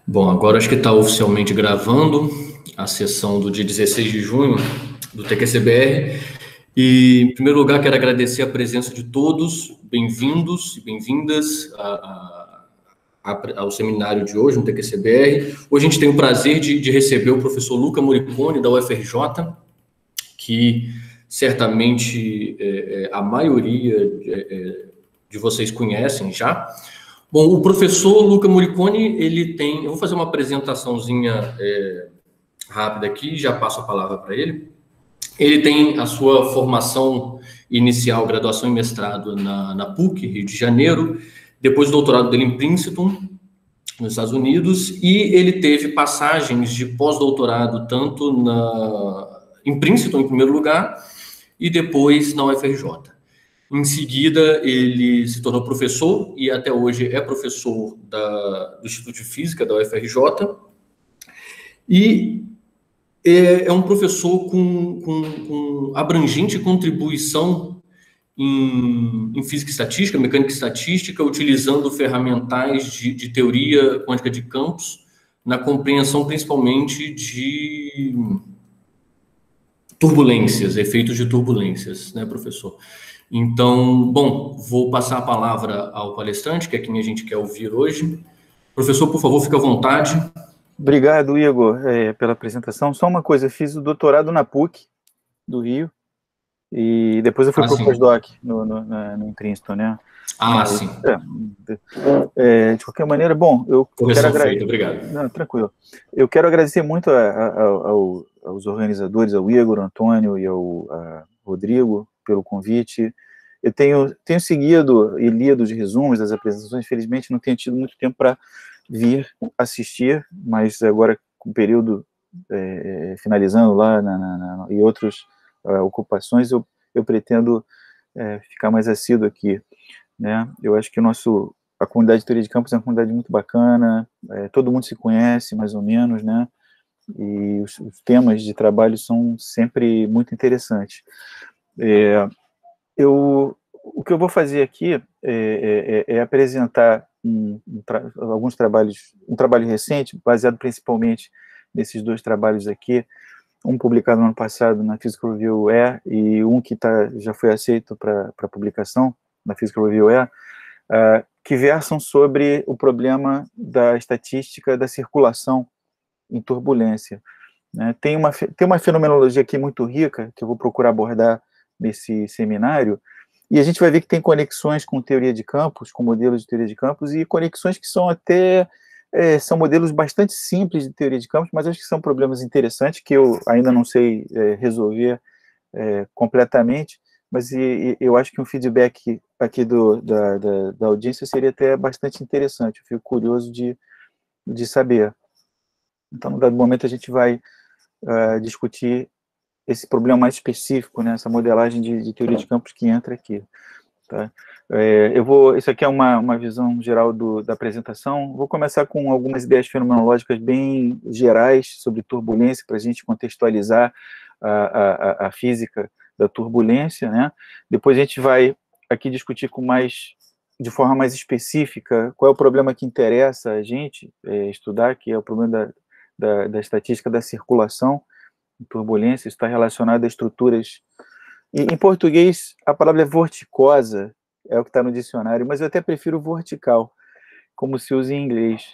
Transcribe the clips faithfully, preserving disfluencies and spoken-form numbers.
Bom, agora acho que está oficialmente gravando a sessão do dia dezesseis de junho do T Q C B R. E, em primeiro lugar, quero agradecer a presença de todos. Bem-vindos e bem-vindas a, a, a, ao seminário de hoje no T Q C B R. Hoje a gente tem o prazer de, de receber o professor Luca Moricone, da U F R J, que certamente é, é, a maioria é, de vocês conhecem já. Bom, o professor Luca Moricone, ele tem... Eu vou fazer uma apresentaçãozinha é, rápida aqui, já passo a palavra para ele. Ele tem a sua formação inicial, graduação e mestrado na, na P U C, Rio de Janeiro, depois o doutorado dele em Princeton, nos Estados Unidos, e ele teve passagens de pós-doutorado tanto na, em Princeton, em primeiro lugar, e depois na U F R J. Em seguida, ele se tornou professor e até hoje é professor da, do Instituto de Física da U F R J. E é, é um professor com, com, com abrangente contribuição em, em física e estatística, mecânica e estatística, utilizando ferramentais de, de teoria quântica de campos na compreensão principalmente de turbulências, efeitos de turbulências, né, professor? Então, bom, vou passar a palavra ao palestrante, que é quem a gente quer ouvir hoje. Professor, por favor, fique à vontade. Obrigado, Igor, é, pela apresentação. Só uma coisa, eu fiz o doutorado na P U C do Rio, e depois eu fui ah, para o pós-doc no, no, no, em Princeton, né? Ah, Mas, sim. É, é, de qualquer maneira, bom, eu Correção quero agradecer. Feita, obrigado. Não, tranquilo. Eu quero agradecer muito a, a, a, aos organizadores, ao Igor, ao Antônio e ao Rodrigo, pelo convite. Eu tenho, tenho seguido e lido os resumos das apresentações, infelizmente não tenho tido muito tempo para vir assistir, mas agora com o período é, finalizando lá na, na, na, e outras uh, ocupações, eu, eu pretendo é, ficar mais assíduo aqui, né? Eu acho que o nosso, a comunidade de teoria de campos é uma comunidade muito bacana, é, todo mundo se conhece mais ou menos, né? E os, os temas de trabalho são sempre muito interessantes. É, eu, o que eu vou fazer aqui é, é, é apresentar um, um tra alguns trabalhos, um trabalho recente, baseado principalmente nesses dois trabalhos aqui, um publicado no ano passado na Physical Review E e um que tá, já foi aceito para publicação na Physical Review E, uh, que versam sobre o problema da estatística da circulação em turbulência. Né? Tem, uma, tem uma fenomenologia aqui muito rica, que eu vou procurar abordar nesse seminário, e a gente vai ver que tem conexões com teoria de campos, com modelos de teoria de campos, e conexões que são até, é, são modelos bastante simples de teoria de campos, mas acho que são problemas interessantes, que eu ainda não sei é, resolver é, completamente, mas e, e, eu acho que um feedback aqui do, da, da, da audiência seria até bastante interessante, eu fico curioso de, de saber. Então, no dado momento, a gente vai uh, discutir esse problema mais específico, né, essa modelagem de, de teoria de campos que entra aqui. Tá? É, eu vou, isso aqui é uma, uma visão geral do, da apresentação. Vou começar com algumas ideias fenomenológicas bem gerais sobre turbulência, para a gente contextualizar a, a, a física da turbulência, né? Depois a gente vai aqui discutir com mais, de forma mais específica, qual é o problema que interessa a gente é, estudar, que é o problema da, da, da estatística da circulação, turbulência, está relacionado a estruturas, e em português a palavra é vorticosa, é o que está no dicionário, mas eu até prefiro vertical, como se usa em inglês,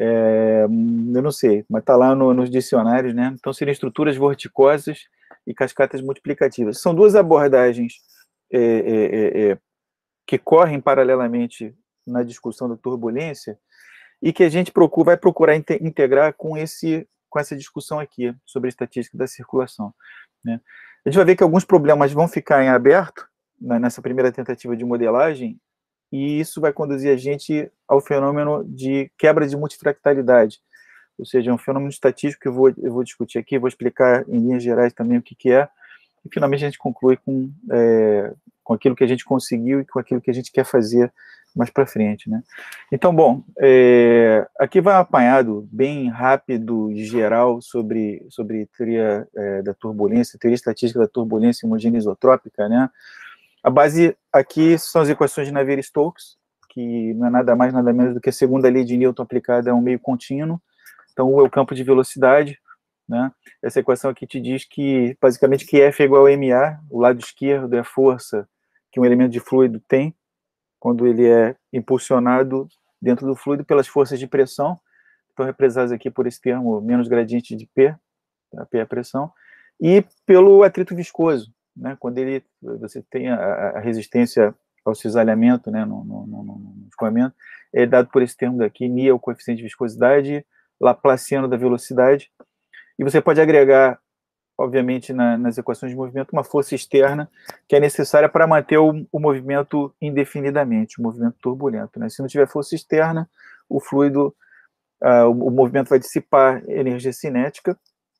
é, eu não sei, mas está lá no, nos dicionários, né? Então seriam estruturas vorticosas e cascatas multiplicativas. São duas abordagens é, é, é, que correm paralelamente na discussão da turbulência, e que a gente procura, vai procurar integrar com esse com essa discussão aqui sobre a estatística da circulação. Né? A gente vai ver que alguns problemas vão ficar em aberto né, nessa primeira tentativa de modelagem, e isso vai conduzir a gente ao fenômeno de quebra de multifractalidade, ou seja, um fenômeno estatístico que eu vou, eu vou discutir aqui, vou explicar em linhas gerais também o que, que é, e finalmente a gente conclui com, é, com aquilo que a gente conseguiu e com aquilo que a gente quer fazer mais para frente, né? Então, bom, é, aqui vai um apanhado bem rápido e geral sobre, sobre teoria é, da turbulência, teoria estatística da turbulência homogênea isotrópica, né? A base aqui são as equações de Navier-Stokes, que não é nada mais, nada menos do que a segunda lei de Newton aplicada a um meio contínuo, Então, U é o campo de velocidade, né? Essa equação aqui te diz que, basicamente, que F é igual a M A, o lado esquerdo é a força que um elemento de fluido tem quando ele é impulsionado dentro do fluido pelas forças de pressão, estão representadas aqui por esse termo menos gradiente de P, tá? P é a pressão, e pelo atrito viscoso, né? Quando ele, você tem a, a resistência ao cisalhamento, né, no, no, no, no escoamento, é dado por esse termo daqui, μ é o coeficiente de viscosidade, laplaciano da velocidade, e você pode agregar, obviamente, na, nas equações de movimento, uma força externa que é necessária para manter o, o movimento indefinidamente, o movimento turbulento, né? Se não tiver força externa, o fluido, uh, o, o movimento vai dissipar energia cinética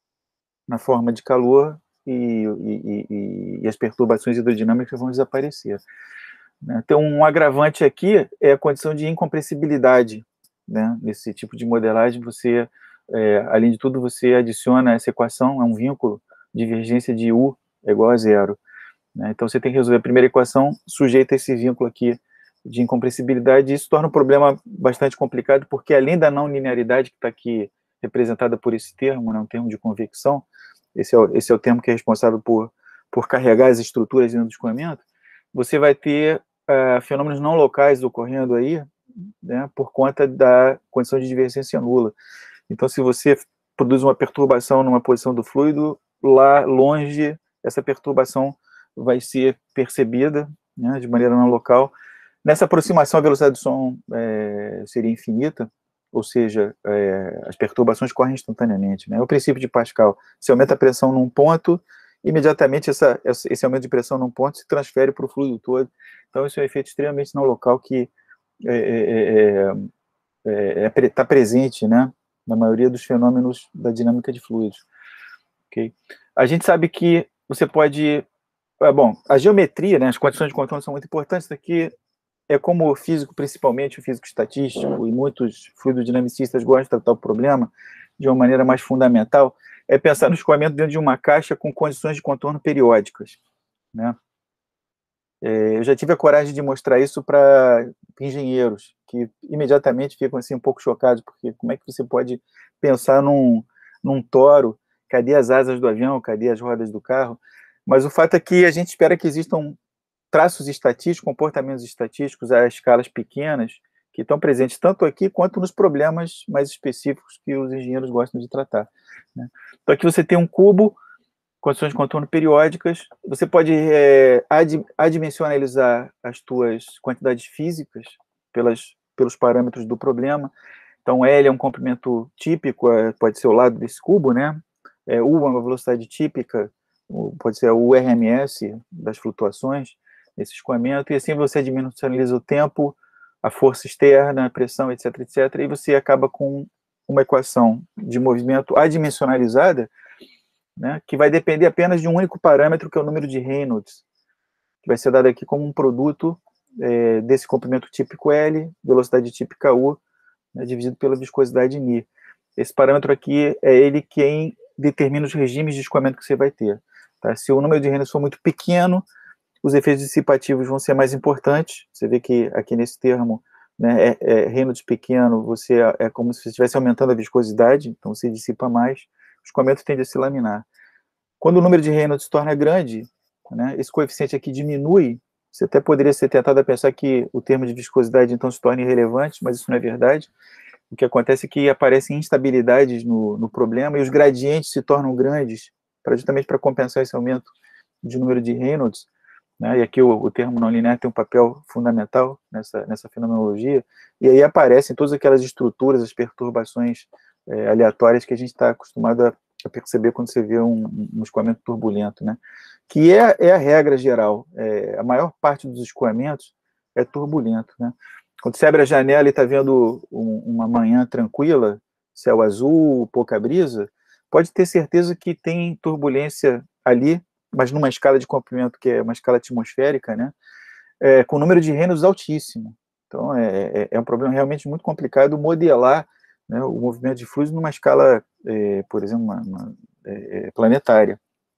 na forma de calor e, e, e, e as perturbações hidrodinâmicas vão desaparecer. Então, um agravante aqui é a condição de incompressibilidade, né? Nesse tipo de modelagem, você, é, além de tudo, você adiciona essa equação, é um vínculo, divergência de U é igual a zero, né? Então, você tem que resolver a primeira equação sujeita a esse vínculo aqui de incompressibilidade, e isso torna o problema bastante complicado, porque além da não linearidade que está aqui representada por esse termo, né, um termo de convecção, esse é o, esse é o termo que é responsável por, por carregar as estruturas dentro do escoamento, você vai ter Uh, fenômenos não locais ocorrendo aí, né, por conta da condição de divergência nula. Então, se você produz uma perturbação numa posição do fluido, lá longe, essa perturbação vai ser percebida, né, de maneira não local. Nessa aproximação, a velocidade do som é, seria infinita, ou seja, é, as perturbações correm instantaneamente, né? É o princípio de Pascal. Se aumenta a pressão num ponto, imediatamente essa, esse aumento de pressão num ponto se transfere para o fluido todo. Então, isso é um efeito extremamente não local que está é, é, é, é, tá presente, né, na maioria dos fenômenos da dinâmica de fluidos. Okay? A gente sabe que você pode... É, bom, a geometria, né, as condições de contorno são muito importantes. Isso aqui é como o físico, principalmente o físico estatístico, e muitos fluidodinamicistas gostam de tratar o problema de uma maneira mais fundamental, é pensar no escoamento dentro de uma caixa com condições de contorno periódicas, né? É, eu já tive a coragem de mostrar isso para engenheiros, que imediatamente ficam assim um pouco chocados, porque como é que você pode pensar num, num toro, cadê as asas do avião, cadê as rodas do carro? Mas o fato é que a gente espera que existam traços estatísticos, comportamentos estatísticos a escalas pequenas, que estão presentes tanto aqui quanto nos problemas mais específicos que os engenheiros gostam de tratar, né? Então aqui você tem um cubo, condições de contorno periódicas, você pode é, ad, adimensionalizar as tuas quantidades físicas pelas, pelos parâmetros do problema. Então, L é um comprimento típico, é, pode ser o lado desse cubo, né? É, U é uma velocidade típica, pode ser o R M S das flutuações, esse escoamento, e assim você adimensionaliza o tempo, a força externa, a pressão, etc, etc, e você acaba com uma equação de movimento adimensionalizada, né, que vai depender apenas de um único parâmetro, que é o número de Reynolds, que vai ser dado aqui como um produto é, desse comprimento típico L, velocidade típica U, né, dividido pela viscosidade μ. Esse parâmetro aqui é ele quem determina os regimes de escoamento que você vai ter. Tá? Se o número de Reynolds for muito pequeno, os efeitos dissipativos vão ser mais importantes. Você vê que aqui nesse termo, né, é, é Reynolds pequeno, você é como se você estivesse aumentando a viscosidade, então você dissipa mais, o escoamento tende a se laminar. Quando o número de Reynolds se torna grande, né, esse coeficiente aqui diminui, você até poderia ser tentado a pensar que o termo de viscosidade então se torna irrelevante, mas isso não é verdade. O que acontece é que aparecem instabilidades no, no problema e os gradientes se tornam grandes, pra, justamente para compensar esse aumento de número de Reynolds, né, e aqui o, o termo não linear tem um papel fundamental nessa, nessa fenomenologia, e aí aparecem todas aquelas estruturas, as perturbações é, aleatórias que a gente está acostumado a, a perceber quando você vê um, um escoamento turbulento, né, que é, é a regra geral. É, a maior parte dos escoamentos é turbulento, né. Quando você abre a janela e está vendo um, uma manhã tranquila, céu azul, pouca brisa, pode ter certeza que tem turbulência ali, mas numa escala de comprimento que é uma escala atmosférica, né, é, com número de Reynolds altíssimo. Então, é, é, é um problema realmente muito complicado modelar, né, o movimento de fluidos numa escala, é, por exemplo, uma, uma, é, planetária.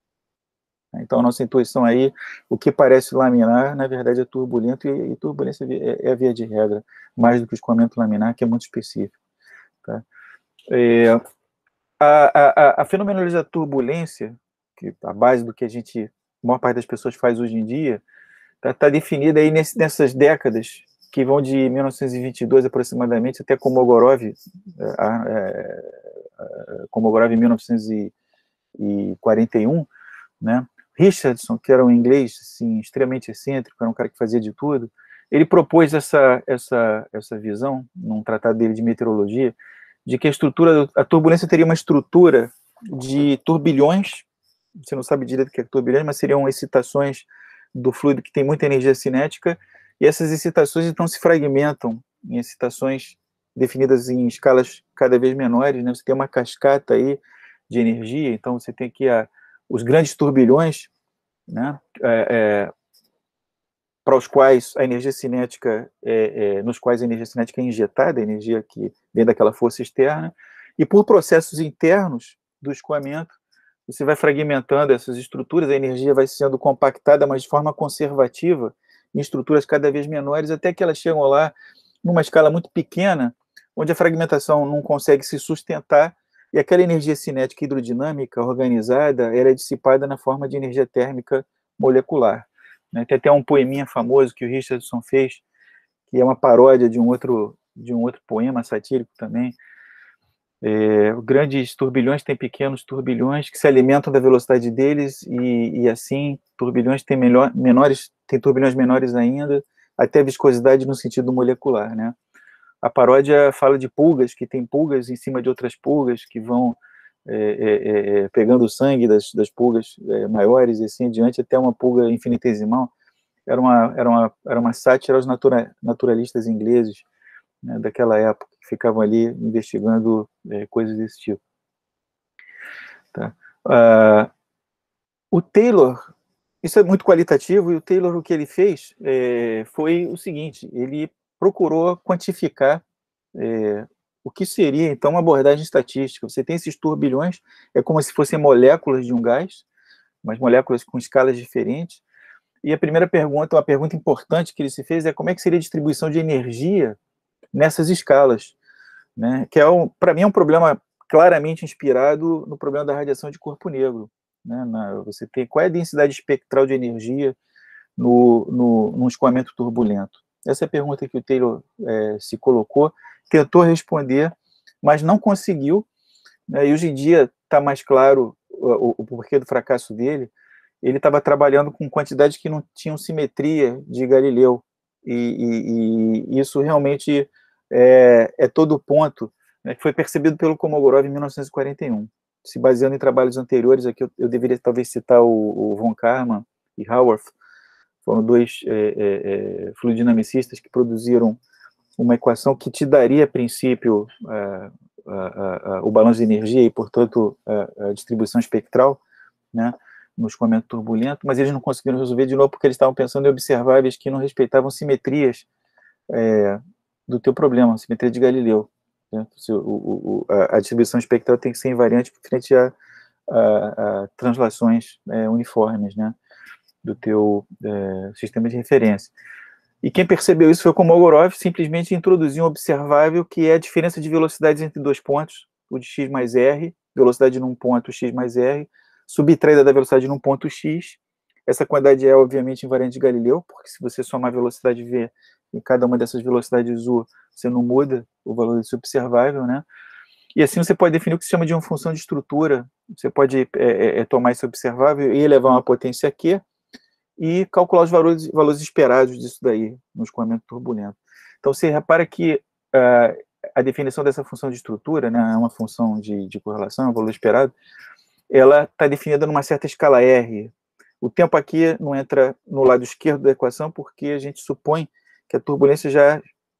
Então, a nossa intuição aí, o que parece laminar, na verdade é turbulento, e, e turbulência é, é a via de regra, mais do que o escoamento laminar, que é muito específico. Tá? É, a, a, a fenomenologia da turbulência, que a base do que a gente, a maior parte das pessoas faz hoje em dia, está tá definida aí nesse, nessas décadas que vão de mil novecentos e vinte e dois aproximadamente até Kolmogorov, é, é, Kolmogorov em mil novecentos e quarenta e um, né? Richardson, que era um inglês assim, extremamente excêntrico, era um cara que fazia de tudo, ele propôs essa, essa, essa visão, num tratado dele de meteorologia, de que a estrutura, a turbulência teria uma estrutura de turbilhões, você não sabe direito o que é turbilhões, mas seriam excitações do fluido que tem muita energia cinética, e essas excitações então se fragmentam em excitações definidas em escalas cada vez menores, né? Você tem uma cascata aí de energia, então você tem aqui a, os grandes turbilhões, né? É, é, para os quais a energia cinética, é, é, nos quais a energia cinética é injetada, a energia que vem daquela força externa, e por processos internos do escoamento, você vai fragmentando essas estruturas, a energia vai sendo compactada, mas de forma conservativa, em estruturas cada vez menores, até que elas chegam lá numa escala muito pequena, onde a fragmentação não consegue se sustentar, e aquela energia cinética hidrodinâmica organizada era dissipada na forma de energia térmica molecular. Tem até um poeminha famoso que o Richardson fez, que é uma paródia de um outro, de um outro poema satírico também. É, grandes turbilhões têm pequenos turbilhões que se alimentam da velocidade deles e, e assim, turbilhões têm melhor, menores, têm turbilhões menores ainda, até a viscosidade no sentido molecular, né? A paródia fala de pulgas, que tem pulgas em cima de outras pulgas, que vão é, é, é, pegando o sangue das, das pulgas é, maiores e assim adiante, até uma pulga infinitesimal. Era uma, era uma, era uma sátira aos natura, naturalistas ingleses, né, daquela época, que ficavam ali investigando é, coisas desse tipo. Tá? Uh, o Taylor, isso é muito qualitativo, e o Taylor, o que ele fez é, foi o seguinte, ele procurou quantificar é, o que seria, então, uma abordagem estatística. Você tem esses turbilhões, é como se fossem moléculas de um gás, mas moléculas com escalas diferentes, e a primeira pergunta, uma pergunta importante que ele se fez é como é que seria a distribuição de energia nessas escalas, né? Que é, um, para mim, é um problema claramente inspirado no problema da radiação de corpo negro, né? Na, você tem, qual é a densidade espectral de energia no, no, no escoamento turbulento? Essa é a pergunta que o Taylor é, se colocou, tentou responder, mas não conseguiu, né? E hoje em dia está mais claro o, o, o porquê do fracasso dele. Ele estava trabalhando com quantidades que não tinham simetria de Galileu, e, e, e isso realmente é, é todo o ponto, né, que foi percebido pelo Kolmogorov em mil novecentos e quarenta e um. Se baseando em trabalhos anteriores, aqui eu, eu deveria talvez citar o, o von Karman e Haworth, foram dois é, é, é, fluidinamicistas que produziram uma equação que te daria, a princípio, a, a, a, o balanço de energia e, portanto, a, a distribuição espectral, né, no escoamento turbulento, mas eles não conseguiram resolver de novo porque eles estavam pensando em observáveis que não respeitavam simetrias é, do teu problema, simetria de Galileu. Né? O, o, a, a distribuição espectral tem que ser invariante frente a, a, a translações é, uniformes, né, do teu é, sistema de referência. E quem percebeu isso foi o Kolmogorov, simplesmente introduziu um observável que é a diferença de velocidades entre dois pontos, o de x mais r, velocidade num ponto x mais r, subtraída da velocidade num ponto x. Essa quantidade é, obviamente, invariante de Galileu, porque se você somar a velocidade v em cada uma dessas velocidades u, você não muda o valor desse observável, né? E assim você pode definir o que se chama de uma função de estrutura. Você pode é, é, tomar esse observável e elevar uma potência q e calcular os valores, valores esperados disso daí, no escoamento turbulento. Então, você repara que uh, a definição dessa função de estrutura, né, é uma função de, de correlação, o valor esperado, ela está definida numa certa escala R. O tempo aqui não entra no lado esquerdo da equação, porque a gente supõe que a turbulência já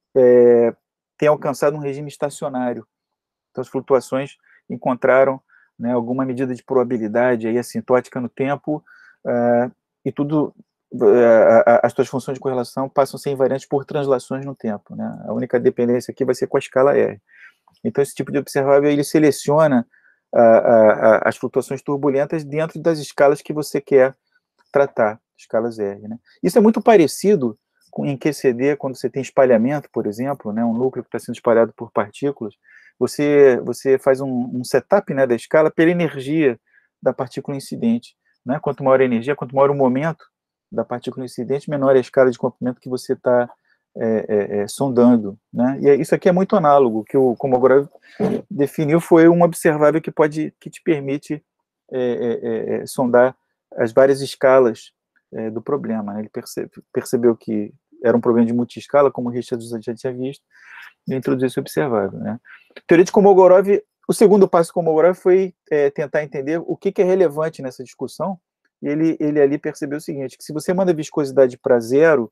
é, tem alcançado um regime estacionário. Então, as flutuações encontraram, né, alguma medida de probabilidade aí, assintótica no tempo, uh, e tudo, uh, as suas funções de correlação passam a ser invariantes por translações no tempo. Né? A única dependência aqui vai ser com a escala R. Então, esse tipo de observável, ele seleciona uh, uh, as flutuações turbulentas dentro das escalas que você quer tratar, escalas R. Né? Isso é muito parecido com, em Q C D, quando você tem espalhamento, por exemplo, né, um núcleo que está sendo espalhado por partículas, você, você faz um, um setup, né, da escala pela energia da partícula incidente. Né? Quanto maior a energia, quanto maior o momento da partícula incidente, menor é a escala de comprimento que você está é, é, é, sondando. Né? E isso aqui é muito análogo. O que o Kolmogorov definiu foi um observável que, pode, que te permite é, é, é, sondar as várias escalas é, do problema. Né? Ele percebe, percebeu que era um problema de multiescala, como o Richard já tinha visto, e introduziu esse observável. Né? Teoria de Kolmogorov, o segundo passo de Kolmogorov foi é, tentar entender o que, que é relevante nessa discussão, e ele, ele ali percebeu o seguinte, que se você manda viscosidade para zero,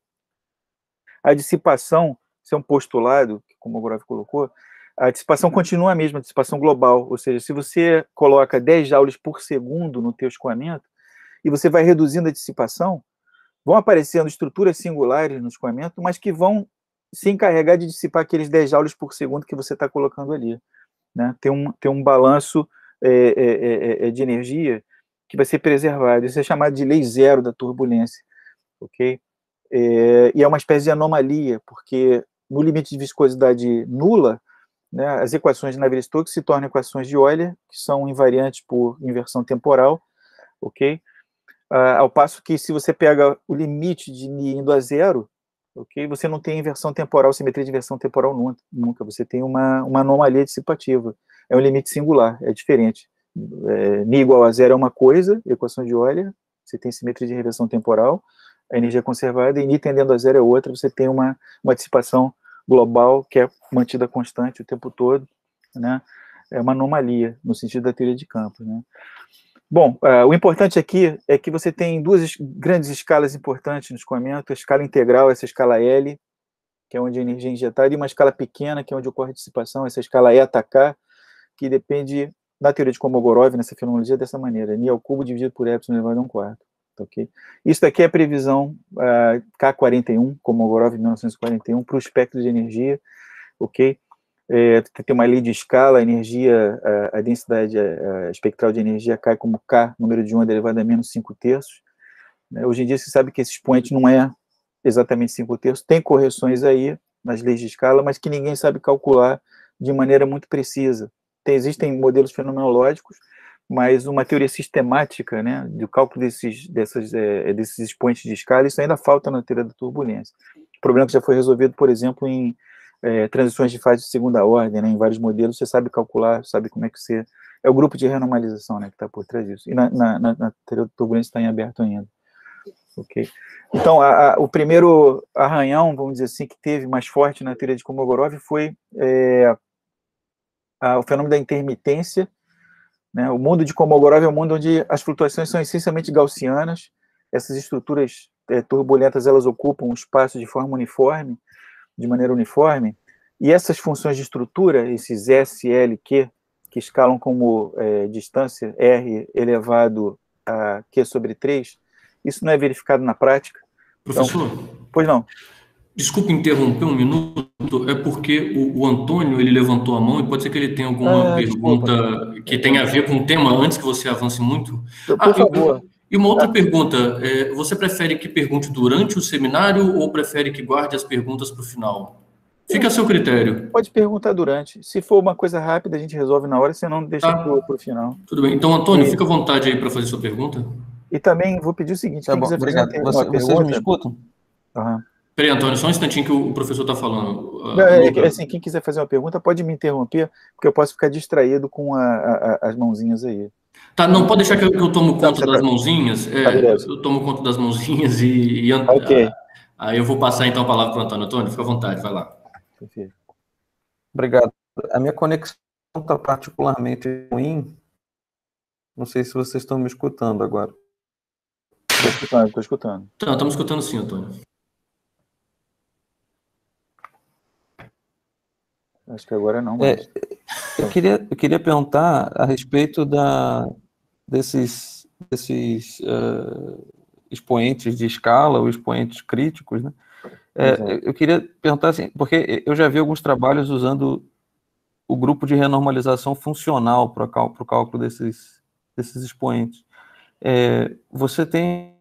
a dissipação, isso é um postulado, que o Kolmogorov colocou, a dissipação continua a mesma, a dissipação global, ou seja, se você coloca dez joules por segundo no teu escoamento, e você vai reduzindo a dissipação, vão aparecendo estruturas singulares no escoamento, mas que vão se encarregar de dissipar aqueles dez joules por segundo que você está colocando ali. Né? Tem, um, tem um balanço é, é, é, de energia que vai ser preservado. Isso é chamado de lei zero da turbulência. Okay? É, e é uma espécie de anomalia, porque no limite de viscosidade nula, né, as equações de Navier-Stokes se tornam equações de Euler, que são invariantes por inversão temporal, ok? Uh, ao passo que, se você pega o limite de Ni indo a zero, okay, você não tem inversão temporal, simetria de inversão temporal nunca, você tem uma, uma anomalia dissipativa. É um limite singular, é diferente. É, Ni igual a zero é uma coisa, equação de Euler, você tem simetria de reversão temporal, a energia é conservada, e Ni tendendo a zero é outra, você tem uma, uma dissipação global que é mantida constante o tempo todo, né? É uma anomalia, no sentido da teoria de campos, né? Bom, uh, o importante aqui é que você tem duas es grandes escalas importantes no escoamento, a escala integral, essa escala L, que é onde a energia é injetada, e uma escala pequena, que é onde ocorre a dissipação, essa escala eta K, que depende da teoria de Kolmogorov, nessa fenomenologia, dessa maneira, Ni ao cubo dividido por epsilon elevado a um quarto. Okay? Isso daqui é a previsão uh, K quarenta e um, Kolmogorov, mil novecentos e quarenta e um, para o espectro de energia, ok? É, tem uma lei de escala, a energia, a, a densidade a, a espectral de energia cai como K, número de onda elevado a menos cinco terços. Né? Hoje em dia, se sabe que esse expoente não é exatamente cinco terços, tem correções aí nas leis de escala, mas que ninguém sabe calcular de maneira muito precisa. Tem, existem modelos fenomenológicos, mas uma teoria sistemática, né, do cálculo desses, dessas, é, desses expoentes de escala, isso ainda falta na teoria da turbulência. O problema que já foi resolvido, por exemplo, em É, transições de fase de segunda ordem, né, em vários modelos, você sabe calcular, sabe como é que você... É o grupo de renormalização, né, que está por trás disso. E na, na, na, na teoria da turbulência está em aberto ainda. Okay? Então, a, a, o primeiro arranhão, vamos dizer assim, que teve mais forte na teoria de Kolmogorov foi é, a, o fenômeno da intermitência. Né? O mundo de Kolmogorov é um mundo onde as flutuações são essencialmente gaussianas. Essas estruturas é, turbulentas, elas ocupam o espaço de forma uniforme, de maneira uniforme, e essas funções de estrutura, esses S, L, Q, que escalam como é, distância R elevado a Q sobre três, isso não é verificado na prática. Professor? Então, pois não. Desculpe interromper um minuto, é porque o, o Antônio, ele levantou a mão e pode ser que ele tenha alguma ah, pergunta desculpa, que tenha a ver com o tema, antes que você avance muito. Por Ah, favor. Eu, e uma outra pergunta, é, você prefere que pergunte durante o seminário ou prefere que guarde as perguntas para o final? Fica a seu critério. Pode perguntar durante. Se for uma coisa rápida, a gente resolve na hora, senão deixa tá. para o final. Tudo bem. Então, Antônio, e, fica à vontade aí para fazer sua pergunta. E também vou pedir o seguinte, tá quem bom, quiser obrigado. fazer uma, Você, uma pergunta... Vocês me escutam? Uhum. Peraí, Antônio, só um instantinho que o professor está falando. Não, é, é, assim, quem quiser fazer uma pergunta pode me interromper, porque eu posso ficar distraído com a, a, as mãozinhas aí. Tá, não, pode deixar que eu, que eu tomo conta tá, das tá. mãozinhas. É, tá, eu tomo conta das mãozinhas e... e okay. a, aí eu vou passar então a palavra para o Antônio. Antônio, fica à vontade, vai lá. Perfeito. Obrigado. A minha conexão está particularmente ruim. Não sei se vocês estão me escutando agora. Estou escutando, estou escutando. Tá, estamos escutando sim, Antônio. Acho que agora não, mas... É, eu, queria, eu queria perguntar a respeito da, desses, desses uh, expoentes de escala, ou expoentes críticos, né? É, eu queria perguntar assim, porque eu já vi alguns trabalhos usando o grupo de renormalização funcional para o cálculo desses, desses expoentes. É, você tem...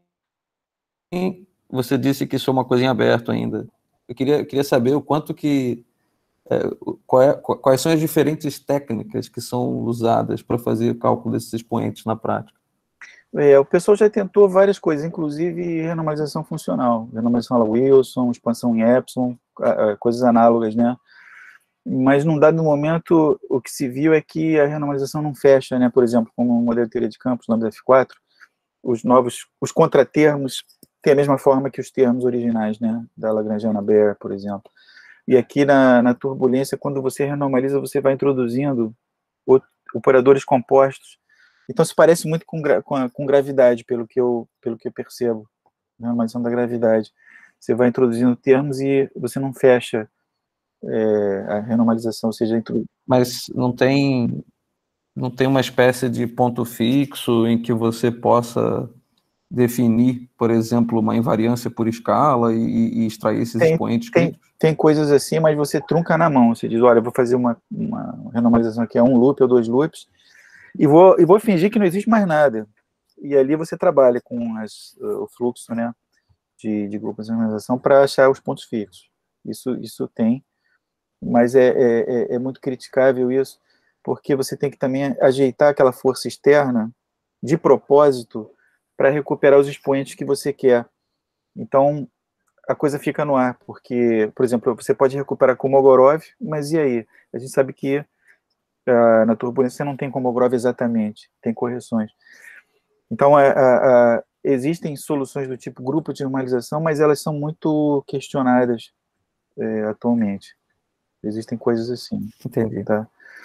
Você disse que isso é uma coisa em aberto ainda. Eu queria, eu queria saber o quanto que é, qual é, quais são as diferentes técnicas que são usadas para fazer o cálculo desses expoentes na prática? É, o pessoal já tentou várias coisas, inclusive renormalização funcional, renormalização à Wilson, expansão em Epsilon, coisas análogas, né? Mas num dado momento, o que se viu é que a renormalização não fecha, né? Por exemplo, como o modelo de teoria de campos, lambda F quatro, os novos, os contratermos têm a mesma forma que os termos originais, né? Da Lagrangiana Baire, por exemplo. E aqui na, na turbulência, quando você renormaliza, você vai introduzindo operadores compostos. Então, se parece muito com, com, a, com gravidade, pelo que eu, pelo que eu percebo, né? A renormalização da gravidade. Você vai introduzindo termos e você não fecha é, a renormalização, ou seja, intro... Mas não tem, não tem uma espécie de ponto fixo em que você possa definir, por exemplo, uma invariância por escala e, e extrair esses tem, expoentes tem, críticos? Tem coisas assim, mas você trunca na mão. Você diz, olha, eu vou fazer uma, uma renormalização aqui a um loop ou dois loops, e vou, e vou fingir que não existe mais nada. E ali você trabalha com as, o fluxo, né, de, de grupos de renormalização para achar os pontos fixos. Isso, isso tem, mas é, é, é muito criticável isso, porque você tem que também ajeitar aquela força externa de propósito para recuperar os expoentes que você quer. Então, a coisa fica no ar, porque, por exemplo, você pode recuperar Kolmogorov, mas e aí? A gente sabe que uh, na turbulência você não tem Kolmogorov exatamente, tem correções. Então, a, a, a, existem soluções do tipo grupo de normalização, mas elas são muito questionadas é, atualmente. Existem coisas assim. Entendi. Tá,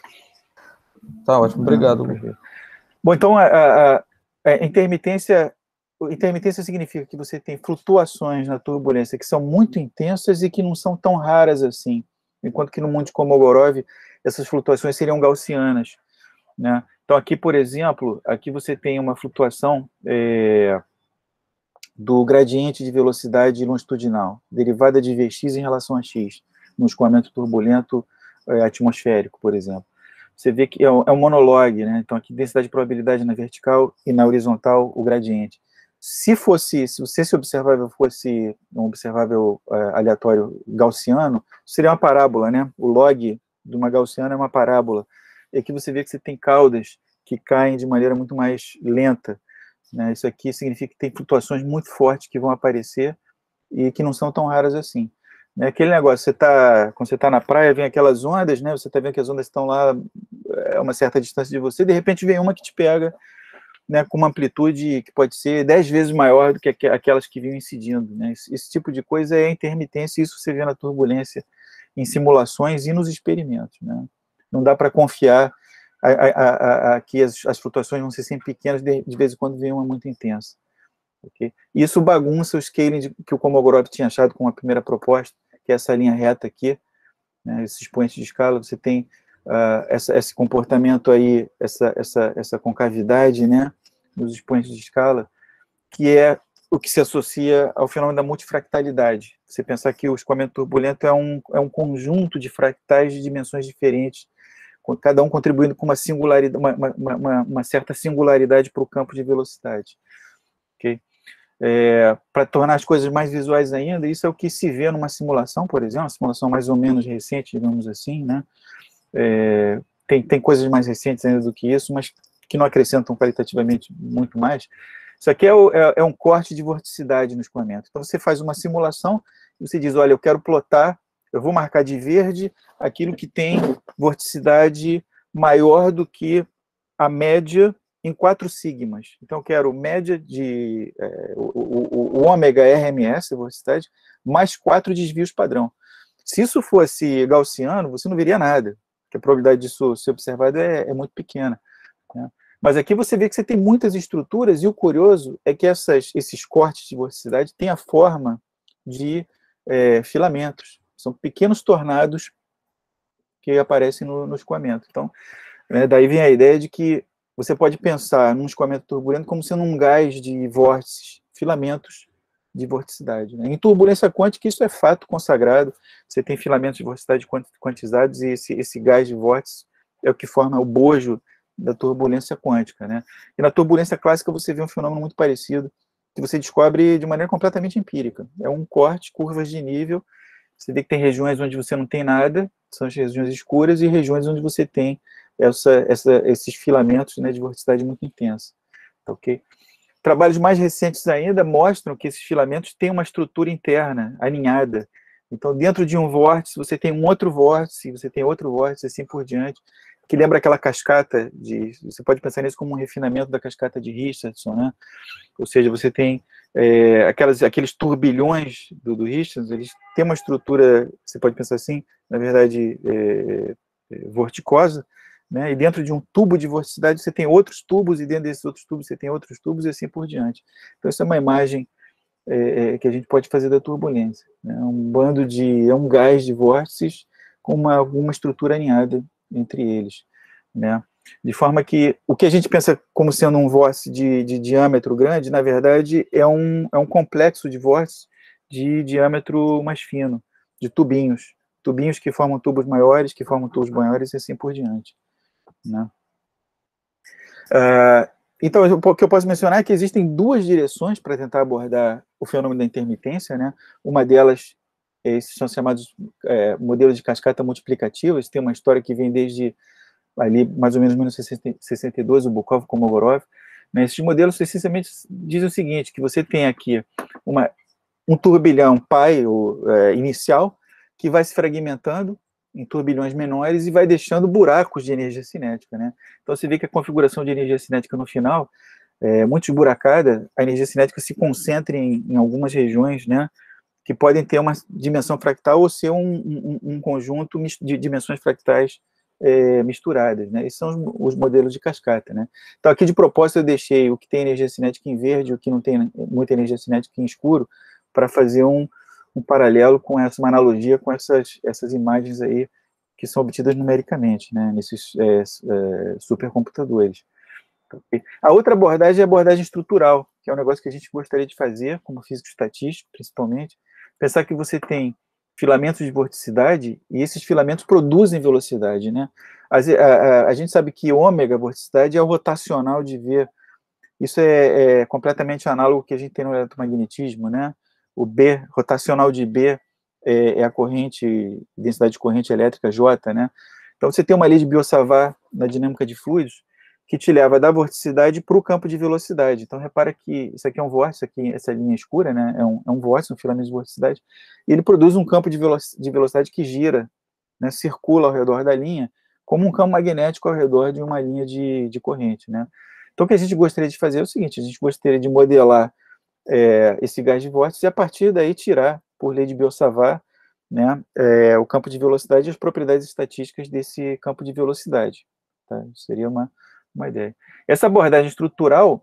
tá ótimo, obrigado. Ah, bom, então, a, a, a intermitência... Intermitência significa que você tem flutuações na turbulência que são muito intensas e que não são tão raras assim, enquanto que no mundo de Kolmogorov essas flutuações seriam gaussianas, né? Então aqui, por exemplo, aqui você tem uma flutuação é, do gradiente de velocidade longitudinal, derivada de Vx em relação a x, no escoamento turbulento é, atmosférico, por exemplo. Você vê que é um, é um monologue, né? Então aqui densidade de probabilidade na vertical e na horizontal o gradiente. Se fosse, se esse observável fosse um observável uh, aleatório gaussiano, seria uma parábola, né? O log de uma gaussiana é uma parábola. E aqui você vê que você tem caudas que caem de maneira muito mais lenta, né? Isso aqui significa que tem flutuações muito fortes que vão aparecer e que não são tão raras assim. Né? Aquele negócio, você tá, quando você está na praia, vem aquelas ondas, né? Você está vendo que as ondas estão lá a uma certa distância de você, de repente vem uma que te pega, né, com uma amplitude que pode ser dez vezes maior do que aquelas que vinham incidindo. Né? Esse, esse tipo de coisa é intermitência, isso você vê na turbulência, em simulações e nos experimentos. Né? Não dá para confiar a, a, a, a, que as, as flutuações vão ser sempre pequenas, de, de vez em quando vem uma muito intensa. Okay? Isso bagunça o scaling de, que o Kolmogorov tinha achado com a primeira proposta, que é essa linha reta aqui, né, esses expoentes de escala, você tem Uh, essa, esse comportamento aí, essa, essa, essa concavidade, né, nos expoentes de escala, que é o que se associa ao fenômeno da multifractalidade. Você pensar que o escoamento turbulento é um, é um conjunto de fractais de dimensões diferentes, cada um contribuindo com uma, singularidade, uma, uma, uma, uma certa singularidade para o campo de velocidade. Okay? É, para tornar as coisas mais visuais ainda, isso é o que se vê numa simulação, por exemplo, uma simulação mais ou menos recente, digamos assim, né? É, tem, tem coisas mais recentes ainda do que isso, mas que não acrescentam qualitativamente muito mais. Isso aqui é, o, é, é um corte de vorticidade no escoamento. Então você faz uma simulação e você diz, olha, eu quero plotar, eu vou marcar de verde aquilo que tem vorticidade maior do que a média em quatro sigmas. Então eu quero média de é, o, o, o ômega R M S, a vorticidade, mais quatro desvios padrão. Se isso fosse gaussiano, você não veria nada, porque a probabilidade disso ser observado é, é muito pequena. Né? Mas aqui você vê que você tem muitas estruturas, e o curioso é que essas, esses cortes de vorticidade têm a forma de é, filamentos. São pequenos tornados que aparecem no, no escoamento. Então, né, daí vem a ideia de que você pode pensar num escoamento turbulento como sendo um gás de vórtices, filamentos de vorticidade. Né? Em turbulência quântica, isso é fato consagrado. Você tem filamentos de vorticidade quantizados e esse, esse gás de vórtice é o que forma o bojo da turbulência quântica. Né? E na turbulência clássica você vê um fenômeno muito parecido, que você descobre de maneira completamente empírica. É um corte, curvas de nível, você vê que tem regiões onde você não tem nada, são as regiões escuras e regiões onde você tem essa, essa, esses filamentos, né, de vorticidade muito intensa. Tá, ok? Trabalhos mais recentes ainda mostram que esses filamentos têm uma estrutura interna, alinhada. Então, dentro de um vórtice, você tem um outro vórtice, você tem outro vórtice, assim por diante, que lembra aquela cascata de... Você pode pensar nisso como um refinamento da cascata de Richardson, né? Ou seja, você tem é, aquelas, aqueles turbilhões do, do Richardson, eles têm uma estrutura, você pode pensar assim, na verdade, é, é, vorticosa, né? E dentro de um tubo de vorticidade você tem outros tubos, e dentro desses outros tubos você tem outros tubos, e assim por diante. Então, isso é uma imagem é, é, que a gente pode fazer da turbulência. É né? um bando de... é um gás de vórtices com uma, uma estrutura alinhada entre eles, né? De forma que o que a gente pensa como sendo um vórtice de, de diâmetro grande, na verdade, é um, é um complexo de vórtices de diâmetro mais fino, de tubinhos, tubinhos que formam tubos maiores, que formam tubos maiores e assim por diante, né? Uh, então, o que eu posso mencionar é que existem duas direções para tentar abordar o fenômeno da intermitência, né? Uma delas, esses são chamados é, modelos de cascata multiplicativas, tem uma história que vem desde ali, mais ou menos, mil novecentos e sessenta e dois, o Bukov com o Komogorov, né? Esses modelos, essencialmente, dizem o seguinte, que você tem aqui uma, um turbilhão pai, ou, é, inicial, que vai se fragmentando em turbilhões menores e vai deixando buracos de energia cinética, né? Então, você vê que a configuração de energia cinética no final é muito esburacada, a energia cinética se concentra em, em algumas regiões, né, que podem ter uma dimensão fractal ou ser um, um, um conjunto de dimensões fractais é, misturadas, né? Esses são os, os modelos de cascata, né? Então, aqui de propósito eu deixei o que tem energia cinética em verde, o que não tem muita energia cinética em escuro, para fazer um, um paralelo com essa, uma analogia com essas, essas imagens aí que são obtidas numericamente, né, nesses é, é, supercomputadores. A outra abordagem é a abordagem estrutural, que é um negócio que a gente gostaria de fazer, como físico estatístico, principalmente, pensar que você tem filamentos de vorticidade, e esses filamentos produzem velocidade, né? A, a, a gente sabe que ômega, vorticidade, é o rotacional de V. Isso é, é completamente análogo ao que a gente tem no eletromagnetismo, né? O B, rotacional de B, é, é a corrente, densidade de corrente elétrica, J, né? Então, você tem uma lei de Biot-Savart na dinâmica de fluidos, que te leva da vorticidade para o campo de velocidade. Então, repara que isso aqui é um vórtice, aqui, essa linha escura, né, é um, é um vórtice, um filamento de vorticidade, e ele produz um campo de, velo de velocidade que gira, né, circula ao redor da linha, como um campo magnético ao redor de uma linha de, de corrente, né. Então, o que a gente gostaria de fazer é o seguinte, a gente gostaria de modelar é, esse gás de vórtice e, a partir daí, tirar, por lei de Biot-Savart, né, é, o campo de velocidade e as propriedades estatísticas desse campo de velocidade. Tá? Seria uma uma ideia. Essa abordagem estrutural,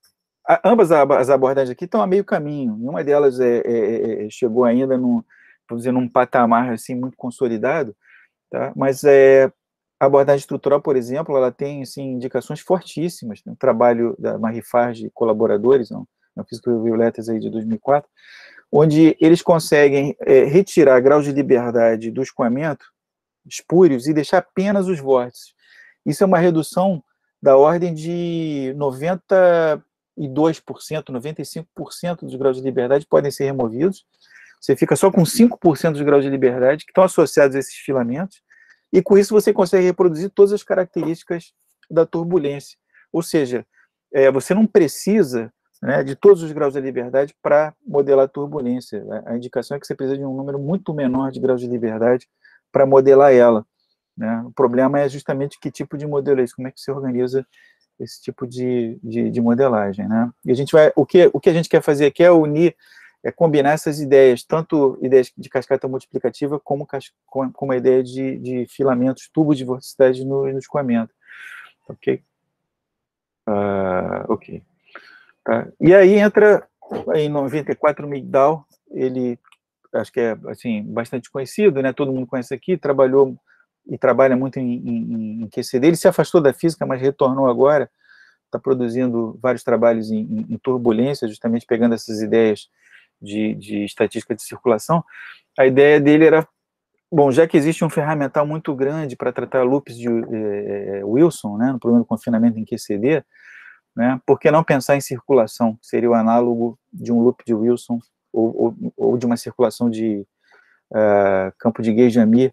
a, ambas as abordagens aqui estão a meio caminho, nenhuma delas é, é, é, chegou ainda num, vamos dizer, num patamar assim, muito consolidado, tá? Mas é, a abordagem estrutural, por exemplo, ela tem assim, indicações fortíssimas, tem um trabalho da Marie Farge e colaboradores, não, na Física Violetas aí de dois mil e quatro, onde eles conseguem é, retirar graus de liberdade do escoamento espúrios e deixar apenas os vórtices. Isso é uma redução da ordem de noventa e dois por cento, noventa e cinco por cento dos graus de liberdade podem ser removidos. Você fica só com cinco por cento dos graus de liberdade que estão associados a esses filamentos, e com isso você consegue reproduzir todas as características da turbulência. Ou seja, é, você não precisa, né, de todos os graus de liberdade para modelar a turbulência. A indicação é que você precisa de um número muito menor de graus de liberdade para modelar ela. Né? O problema é justamente que tipo de modelo é esse, como é que se organiza esse tipo de, de, de modelagem, né? E a gente vai, o que, o que a gente quer fazer aqui é unir, é combinar essas ideias, tanto ideias de cascata multiplicativa, como, como a ideia de, de filamentos, tubos de vorticidade no, no escoamento. Ok? Uh, ok. Tá. E aí entra, em noventa e quatro, o Migdal, ele, acho que é assim, bastante conhecido, né? Todo mundo conhece aqui, trabalhou e trabalha muito em, em, em Q C D, ele se afastou da física, mas retornou agora, está produzindo vários trabalhos em, em, em turbulência, justamente pegando essas ideias de, de estatística de circulação. A ideia dele era, bom, já que existe um ferramental muito grande para tratar loops de eh, Wilson, né, no problema do confinamento em Q C D, né, por que não pensar em circulação? Seria o análogo de um loop de Wilson, ou, ou, ou de uma circulação de uh, campo de Gage-Amir,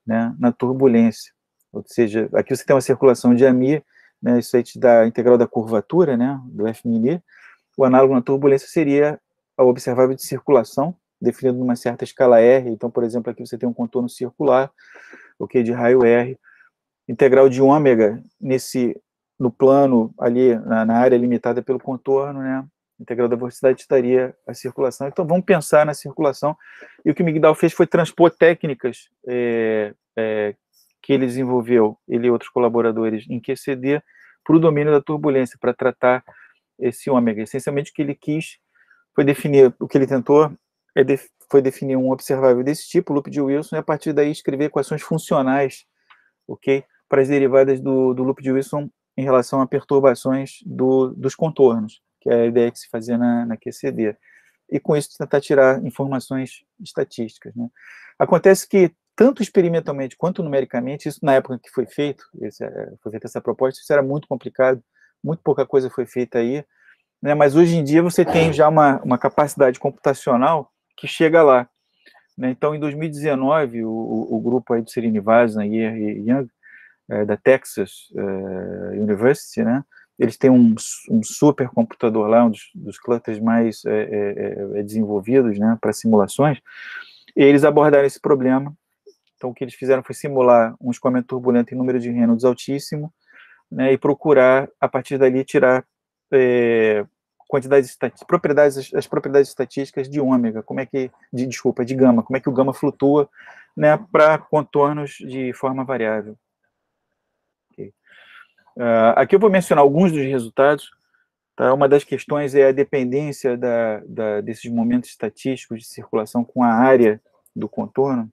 né, na turbulência. Ou seja, aqui você tem uma circulação de AMI, né, isso aí te dá a integral da curvatura, né, do F mil. O análogo na turbulência seria a observável de circulação, definido numa certa escala R. Então, por exemplo, aqui você tem um contorno circular, ok, de raio R, integral de ômega nesse, no plano ali, na, na área limitada pelo contorno, né, integral da vorticidade estaria a circulação. Então, vamos pensar na circulação. E o que o Migdal fez foi transpor técnicas é, é, que ele desenvolveu, ele e outros colaboradores, em Q C D, para o domínio da turbulência, para tratar esse ômega. Essencialmente, o que ele quis foi definir, o que ele tentou é de, foi definir um observável desse tipo, o loop de Wilson, e a partir daí escrever equações funcionais, ok, para as derivadas do, do loop de Wilson em relação a perturbações do, dos contornos, que é a ideia que se fazia na, na Q C D. E com isso tentar tirar informações estatísticas, né? Acontece que, tanto experimentalmente quanto numericamente, isso na época que foi feito, esse, foi feita essa proposta, isso era muito complicado, muito pouca coisa foi feita aí, né? Mas hoje em dia você tem já uma, uma capacidade computacional que chega lá, né? Então, em dois mil e dezenove, o, o, o grupo aí do Srinivas e Young, é, da Texas é, University, né? Eles têm um, um supercomputador lá, um dos, dos clusters mais é, é, é, desenvolvidos, né, para simulações, e eles abordaram esse problema. Então, o que eles fizeram foi simular um escoamento turbulento em número de Reynolds altíssimo, né, e procurar, a partir dali, tirar é, quantidades, propriedades, as, as propriedades estatísticas de ômega, como é que, de, desculpa, de gama, como é que o gama flutua, né, para contornos de forma variável. Okay. Uh, aqui eu vou mencionar alguns dos resultados. Tá? Uma das questões é a dependência da, da, desses momentos estatísticos de circulação com a área do contorno,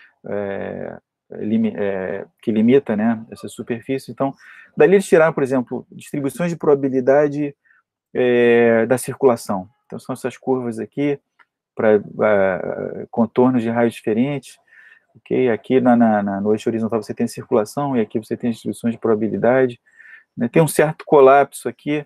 é, lim, é, que limita, né, essa superfície. Então, dali eles tiraram, por exemplo, distribuições de probabilidade é, da circulação. Então, são essas curvas aqui, para uh, contornos de raios diferentes. Okay? Aqui na, na, na, no eixo horizontal você tem a circulação, e aqui você tem distribuições de probabilidade. Né? Tem um certo colapso aqui.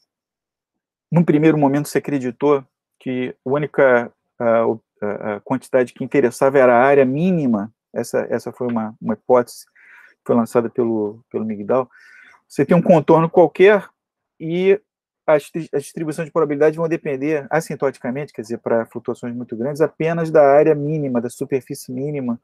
Num primeiro momento se acreditou que a única a, a, a quantidade que interessava era a área mínima. Essa, essa foi uma, uma hipótese que foi lançada pelo, pelo Migdal. Você tem um contorno qualquer e as, as distribuições de probabilidade vão depender assintoticamente, quer dizer, para flutuações muito grandes, apenas da área mínima, da superfície mínima,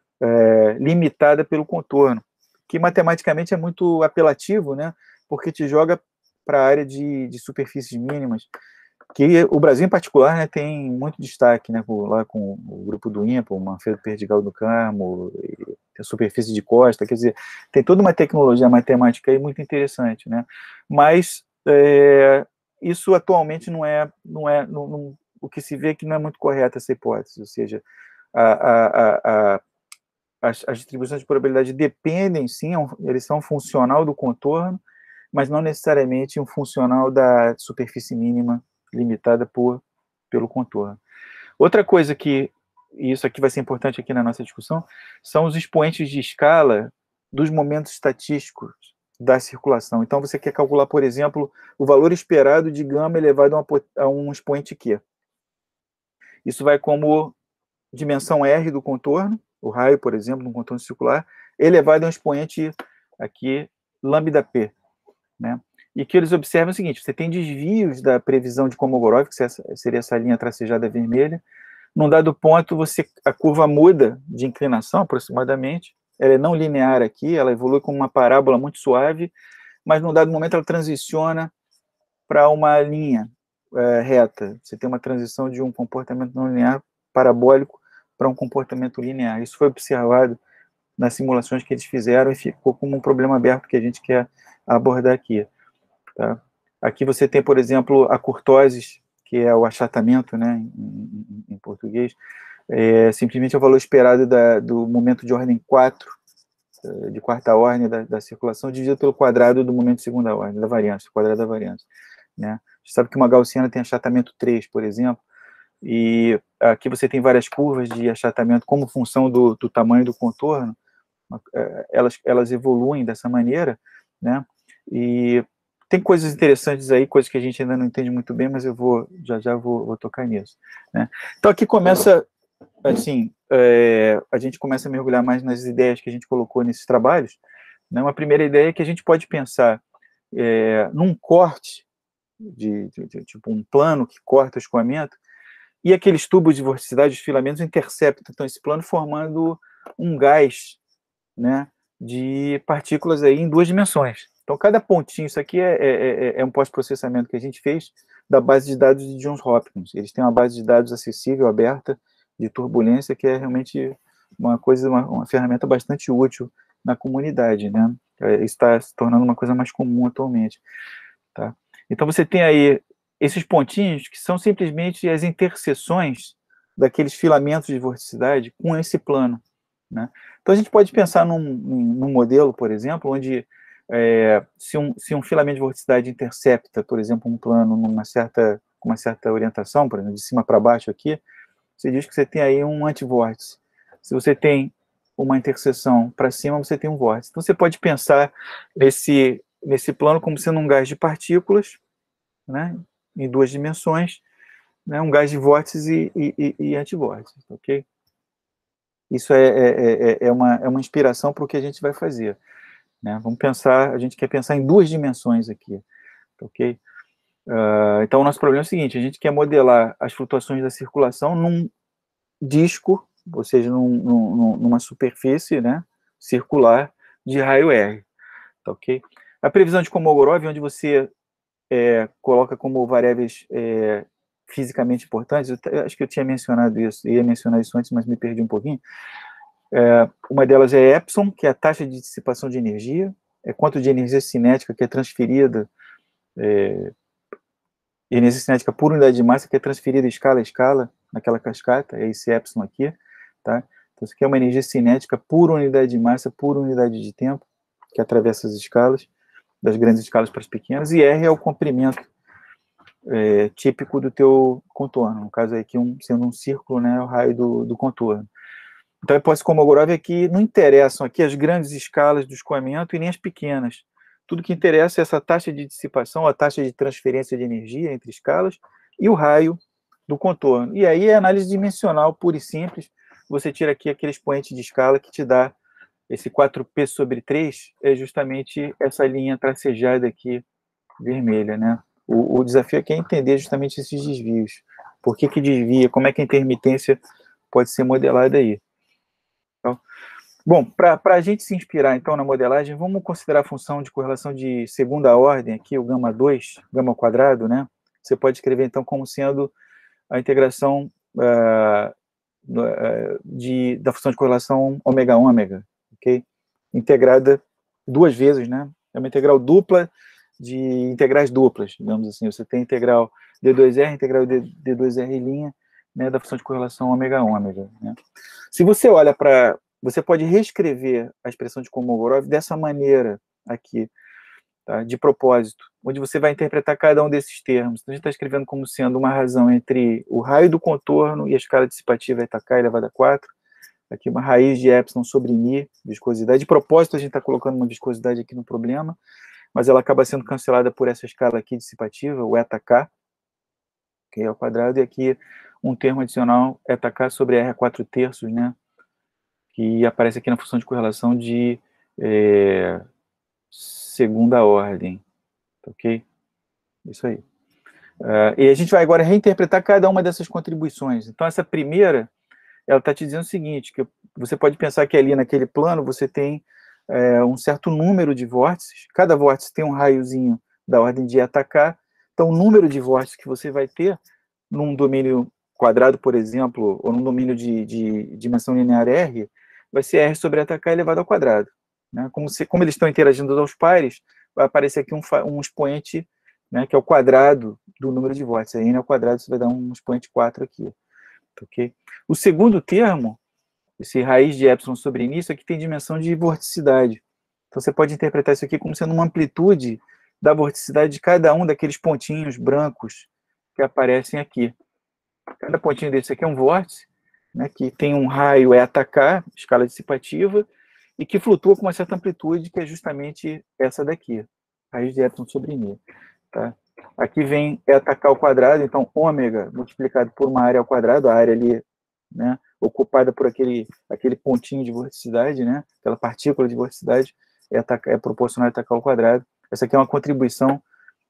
é, limitada pelo contorno, que matematicamente é muito apelativo, né, porque te joga para a área de, de superfícies mínimas, que o Brasil em particular, né, tem muito destaque, né, com, lá com o grupo do INPA, o Manfredo Perdigal do Carmo, a superfície de costa, quer dizer, tem toda uma tecnologia matemática aí muito interessante, né, mas é, isso atualmente não é, não é não, não, o que se vê que não é muito correta essa hipótese, ou seja, a, a, a, a, as, as distribuições de probabilidade dependem, sim, eles são funcional do contorno, mas não necessariamente um funcional da superfície mínima limitada por, pelo contorno. Outra coisa que, e isso aqui vai ser importante aqui na nossa discussão, são os expoentes de escala dos momentos estatísticos da circulação. Então, você quer calcular, por exemplo, o valor esperado de gama elevado a, uma, a um expoente Q. Isso vai como dimensão R do contorno, o raio, por exemplo, no contorno circular, elevado a um expoente aqui, lambda P. Né? E que eles observam é o seguinte: você tem desvios da previsão de Kolmogorov, que seria essa linha tracejada vermelha. Num dado ponto, você, a curva muda de inclinação, aproximadamente. Ela é não linear aqui, ela evolui como uma parábola muito suave, mas num dado momento ela transiciona para uma linha é, reta. Você tem uma transição de um comportamento não linear parabólico para um comportamento linear. Isso foi observado nas simulações que eles fizeram e ficou como um problema aberto que a gente quer abordar aqui. Tá? Aqui você tem, por exemplo, a curtose, que é o achatamento, né, em, em, em português, é simplesmente o valor esperado da, do momento de ordem quatro, de quarta ordem da, da circulação, dividido pelo quadrado do momento de segunda ordem, da variância, quadrado da variância. Né? A gente sabe que uma gaussiana tem achatamento três, por exemplo, e aqui você tem várias curvas de achatamento como função do, do tamanho do contorno, elas, elas evoluem dessa maneira, né? E tem coisas interessantes aí, coisas que a gente ainda não entende muito bem, mas eu vou, já já vou, vou tocar nisso, né? Então aqui começa assim, é, a gente começa a mergulhar mais nas ideias que a gente colocou nesses trabalhos, né? Uma primeira ideia é que a gente pode pensar é, num corte, de, de, de, tipo um plano que corta o escoamento, e aqueles tubos de vorticidade, os filamentos, interceptam então, esse plano, formando um gás, né, de partículas aí em duas dimensões. Então, cada pontinho, isso aqui é, é, é um pós-processamento que a gente fez da base de dados de Johns Hopkins. Eles têm uma base de dados acessível, aberta, de turbulência, que é realmente uma coisa, uma, uma ferramenta bastante útil na comunidade, né? Isso está se tornando uma coisa mais comum atualmente, tá? Então, você tem aí esses pontinhos que são simplesmente as interseções daqueles filamentos de vorticidade com esse plano, né? Então, a gente pode pensar num, num modelo, por exemplo, onde é, se, um, se um filamento de vorticidade intercepta, por exemplo, um plano numa certa, com uma certa orientação, por exemplo, de cima para baixo aqui, você diz que você tem aí um antivórtice. Se você tem uma interseção para cima, você tem um vórtice. Então, você pode pensar nesse, nesse plano como sendo um gás de partículas, né, em duas dimensões, né, um gás de vórtices e, e, e antivórtices, ok? Isso é, é, é, é, uma, é uma inspiração para o que a gente vai fazer, né? Vamos pensar, a gente quer pensar em duas dimensões aqui, ok? Uh, então, o nosso problema é o seguinte, a gente quer modelar as flutuações da circulação num disco, ou seja, num, num, numa superfície, né, circular de raio R, tá, ok? A previsão de Kolmogorov, onde você é, coloca como variáveis é, fisicamente importantes, eu acho que eu tinha mencionado isso, ia mencionar isso antes, mas me perdi um pouquinho. É, uma delas é Epson, que é a taxa de dissipação de energia, é quanto de energia cinética que é transferida, é, energia cinética por unidade de massa que é transferida escala a escala naquela cascata, é esse Epson aqui, tá? Então, isso aqui é uma energia cinética por unidade de massa, por unidade de tempo, que atravessa as escalas, das grandes escalas para as pequenas, e R é o comprimento é, típico do teu contorno, no caso aqui, um, sendo um círculo, né, o raio do, do contorno. Então, a hipótese Kolmogorov é que não interessam aqui as grandes escalas do escoamento e nem as pequenas. Tudo que interessa é essa taxa de dissipação, a taxa de transferência de energia entre escalas e o raio do contorno. E aí é análise dimensional pura e simples. Você tira aqui aquele expoente de escala que te dá esse quatro P sobre três, é justamente essa linha tracejada aqui, vermelha, né? O, o desafio aqui é entender justamente esses desvios. Por que que desvia? Como é que a intermitência pode ser modelada aí? Então, bom, para a gente se inspirar, então, na modelagem, vamos considerar a função de correlação de segunda ordem aqui, o gama dois, gama ao quadrado, né? Você pode escrever, então, como sendo a integração uh, uh, de, da função de correlação ômega-ômega, ok? Integrada duas vezes, né? É uma integral dupla de integrais duplas, digamos assim. Você tem a integral D dois R, integral D dois R', né, da função de correlação ômega-ômega, né? Se você olha para... Você pode reescrever a expressão de Kolmogorov dessa maneira aqui, tá, de propósito, onde você vai interpretar cada um desses termos. Então, a gente está escrevendo como sendo uma razão entre o raio do contorno e a escala dissipativa eta elevado a quatro, aqui uma raiz de epsilon sobre mi, viscosidade. De propósito, a gente está colocando uma viscosidade aqui no problema, mas ela acaba sendo cancelada por essa escala aqui dissipativa, o eta-k, que é ao quadrado, e aqui um termo adicional, eta-k sobre R a quatro terços, né, que aparece aqui na função de correlação de é, segunda ordem, ok? Isso aí. Uh, e a gente vai agora reinterpretar cada uma dessas contribuições. Então, essa primeira, ela está te dizendo o seguinte, que você pode pensar que ali naquele plano você tem é, um certo número de vórtices, cada vórtice tem um raiozinho da ordem de eta-k, então o número de vórtices que você vai ter num domínio quadrado, por exemplo, ou num domínio de, de dimensão linear R, vai ser R sobre eta-k elevado ao quadrado, né? Como, se, como eles estão interagindo aos pares, vai aparecer aqui um, um expoente, né, que é o quadrado do número de vórtices. Aí N ao quadrado você vai dar um expoente quatro aqui. Okay? O segundo termo, esse raiz de epsilon sobre N, isso aqui tem dimensão de vorticidade. Então você pode interpretar isso aqui como sendo uma amplitude da vorticidade de cada um daqueles pontinhos brancos que aparecem aqui. Cada pontinho desse aqui é um vórtice, né, que tem um raio eta-k, escala dissipativa, e que flutua com uma certa amplitude, que é justamente essa daqui, raiz de epsilon sobre N. Tá? Aqui vem eta-k ao quadrado, então ômega multiplicado por uma área ao quadrado, a área ali né, ocupada por aquele, aquele pontinho de vorticidade, né, aquela partícula de vorticidade, é, é proporcional a atacar ao quadrado. Essa aqui é uma contribuição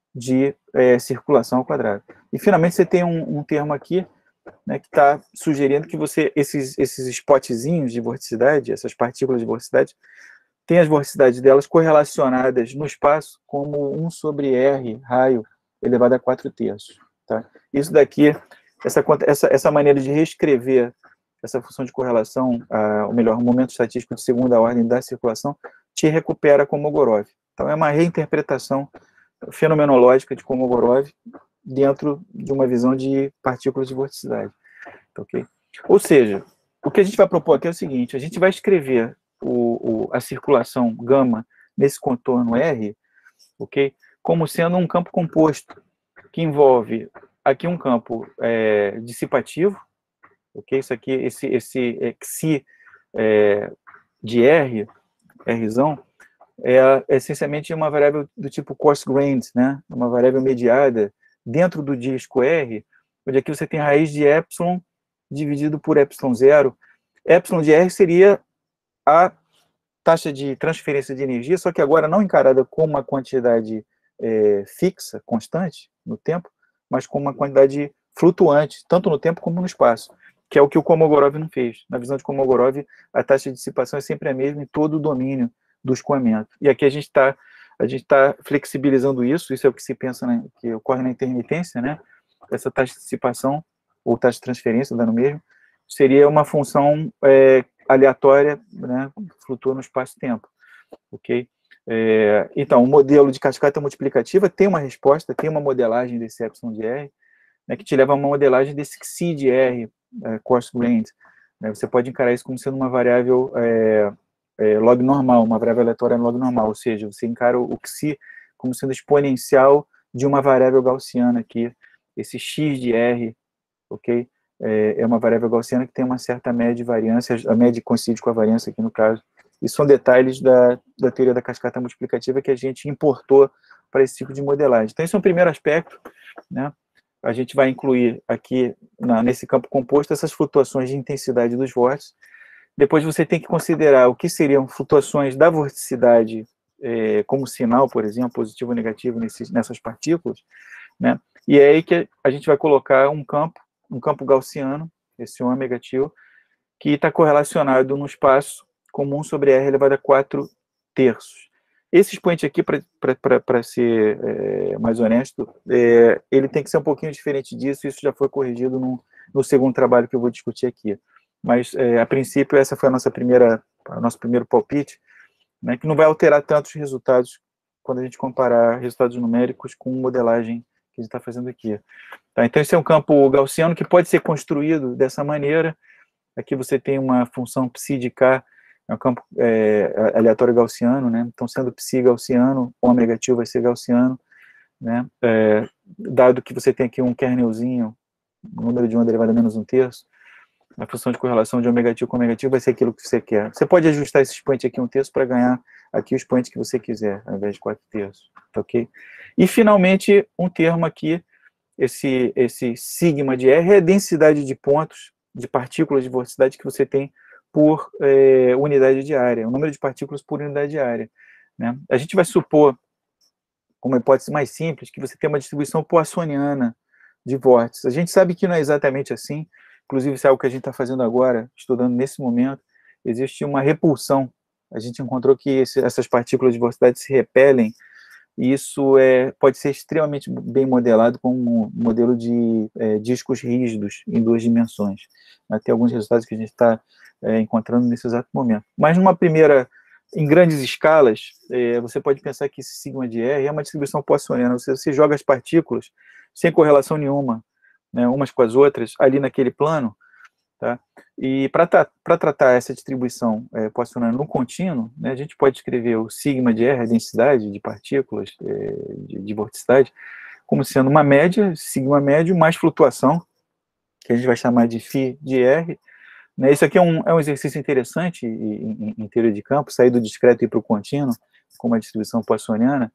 de é, circulação ao quadrado. E, finalmente, você tem um, um termo aqui, né, que está sugerindo que você, esses, esses spotzinhos de vorticidade, essas partículas de vorticidade, tem as vorticidades delas correlacionadas no espaço como um sobre R, raio, elevado a quatro terços. Tá? Isso daqui, essa, essa, essa maneira de reescrever essa função de correlação, a, ou melhor, o momento estatístico de segunda ordem da circulação, te recupera Kolmogorov. Então, é uma reinterpretação fenomenológica de Kolmogorov dentro de uma visão de partículas de vorticidade. Okay? Ou seja, o que a gente vai propor aqui é o seguinte, a gente vai escrever o, o, a circulação gama nesse contorno R, okay, como sendo um campo composto, que envolve aqui um campo é, dissipativo, okay, isso aqui, esse, esse xi é, de R, Rzão, é, é essencialmente uma variável do tipo coarse-grained, né, uma variável mediada dentro do disco R, onde aqui você tem raiz de epsilon dividido por epsilon zero. Epsilon de R seria a taxa de transferência de energia, só que agora não encarada como uma quantidade é, fixa, constante, no tempo, mas como uma quantidade flutuante, tanto no tempo como no espaço, que é o que o Kolmogorov não fez. Na visão de Kolmogorov, a taxa de dissipação é sempre a mesma em todo o domínio do escoamento. E aqui a gente está a gente tá flexibilizando isso, isso é o que se pensa, né, que ocorre na intermitência, né? Essa taxa de dissipação, ou taxa de transferência, dando mesmo, seria uma função é, aleatória, né, flutua no espaço-tempo, ok? É, então, o modelo de cascata multiplicativa tem uma resposta, tem uma modelagem desse epsilon de R, né, que te leva a uma modelagem desse xi de R, é, coarse-grained. Né, você pode encarar isso como sendo uma variável é, é, log normal, uma variável aleatória log normal, ou seja, você encara o xi como sendo exponencial de uma variável gaussiana aqui, esse x de R, ok? É uma variável gaussiana que tem uma certa média de variância, a média coincide com a variância aqui no caso, e são detalhes da, da teoria da cascata multiplicativa que a gente importou para esse tipo de modelagem. Então, esse é o primeiro aspecto, né? A gente vai incluir aqui, na, nesse campo composto, essas flutuações de intensidade dos vórtices. Depois você tem que considerar o que seriam flutuações da vorticidade é, como sinal, por exemplo, positivo ou negativo nesses, nessas partículas, né? E é aí que a gente vai colocar um campo, um campo gaussiano, esse ômega tio, que está correlacionado no espaço como um sobre R elevado a quatro terços. Esse expoente aqui, para ser é, mais honesto, é, ele tem que ser um pouquinho diferente disso, isso já foi corrigido no, no segundo trabalho que eu vou discutir aqui. Mas, é, a princípio, essa foi a nossa primeira, o nosso primeiro palpite, né, que não vai alterar tantos resultados quando a gente comparar resultados numéricos com modelagem que a gente está fazendo aqui. Tá, então, esse é um campo gaussiano que pode ser construído dessa maneira. Aqui você tem uma função psi de K, é um campo é, aleatório gaussiano, né? Então, sendo psi gaussiano, ômega tio vai ser gaussiano, né? É, dado que você tem aqui um kernelzinho, número de onda elevado a menos um terço, a função de correlação de ômega tio com ômega tio vai ser aquilo que você quer. Você pode ajustar esse expoente aqui um terço para ganhar aqui o expoente que você quiser, ao invés de quatro terços, tá ok? E, finalmente, um termo aqui, esse, esse sigma de R é a densidade de pontos, de partículas de vorticidade que você tem por é, unidade de área, o número de partículas por unidade de área. Né? A gente vai supor, como hipótese mais simples, que você tem uma distribuição poissoniana de vórtices. A gente sabe que não é exatamente assim, inclusive isso é algo que a gente está fazendo agora, estudando nesse momento, existe uma repulsão. A gente encontrou que esse, essas partículas de vorticidade se repelem, e isso é, pode ser extremamente bem modelado como um modelo de é, discos rígidos em duas dimensões. Né? Tem alguns resultados que a gente está é, encontrando nesse exato momento. Mas, numa primeira, em grandes escalas, é, você pode pensar que esse sigma de R é uma distribuição poissoniana, você, você joga as partículas sem correlação nenhuma, né, umas com as outras, ali naquele plano, tá? E para tra tratar essa distribuição é, poissoniana no contínuo, né, a gente pode escrever o sigma de R, a densidade de partículas é, de, de vorticidade, como sendo uma média, sigma médio, mais flutuação, que a gente vai chamar de φ de R. Né, isso aqui é um, é um exercício interessante em, em, em teoria de campo, sair do discreto e ir para o contínuo, com uma distribuição poissoniana.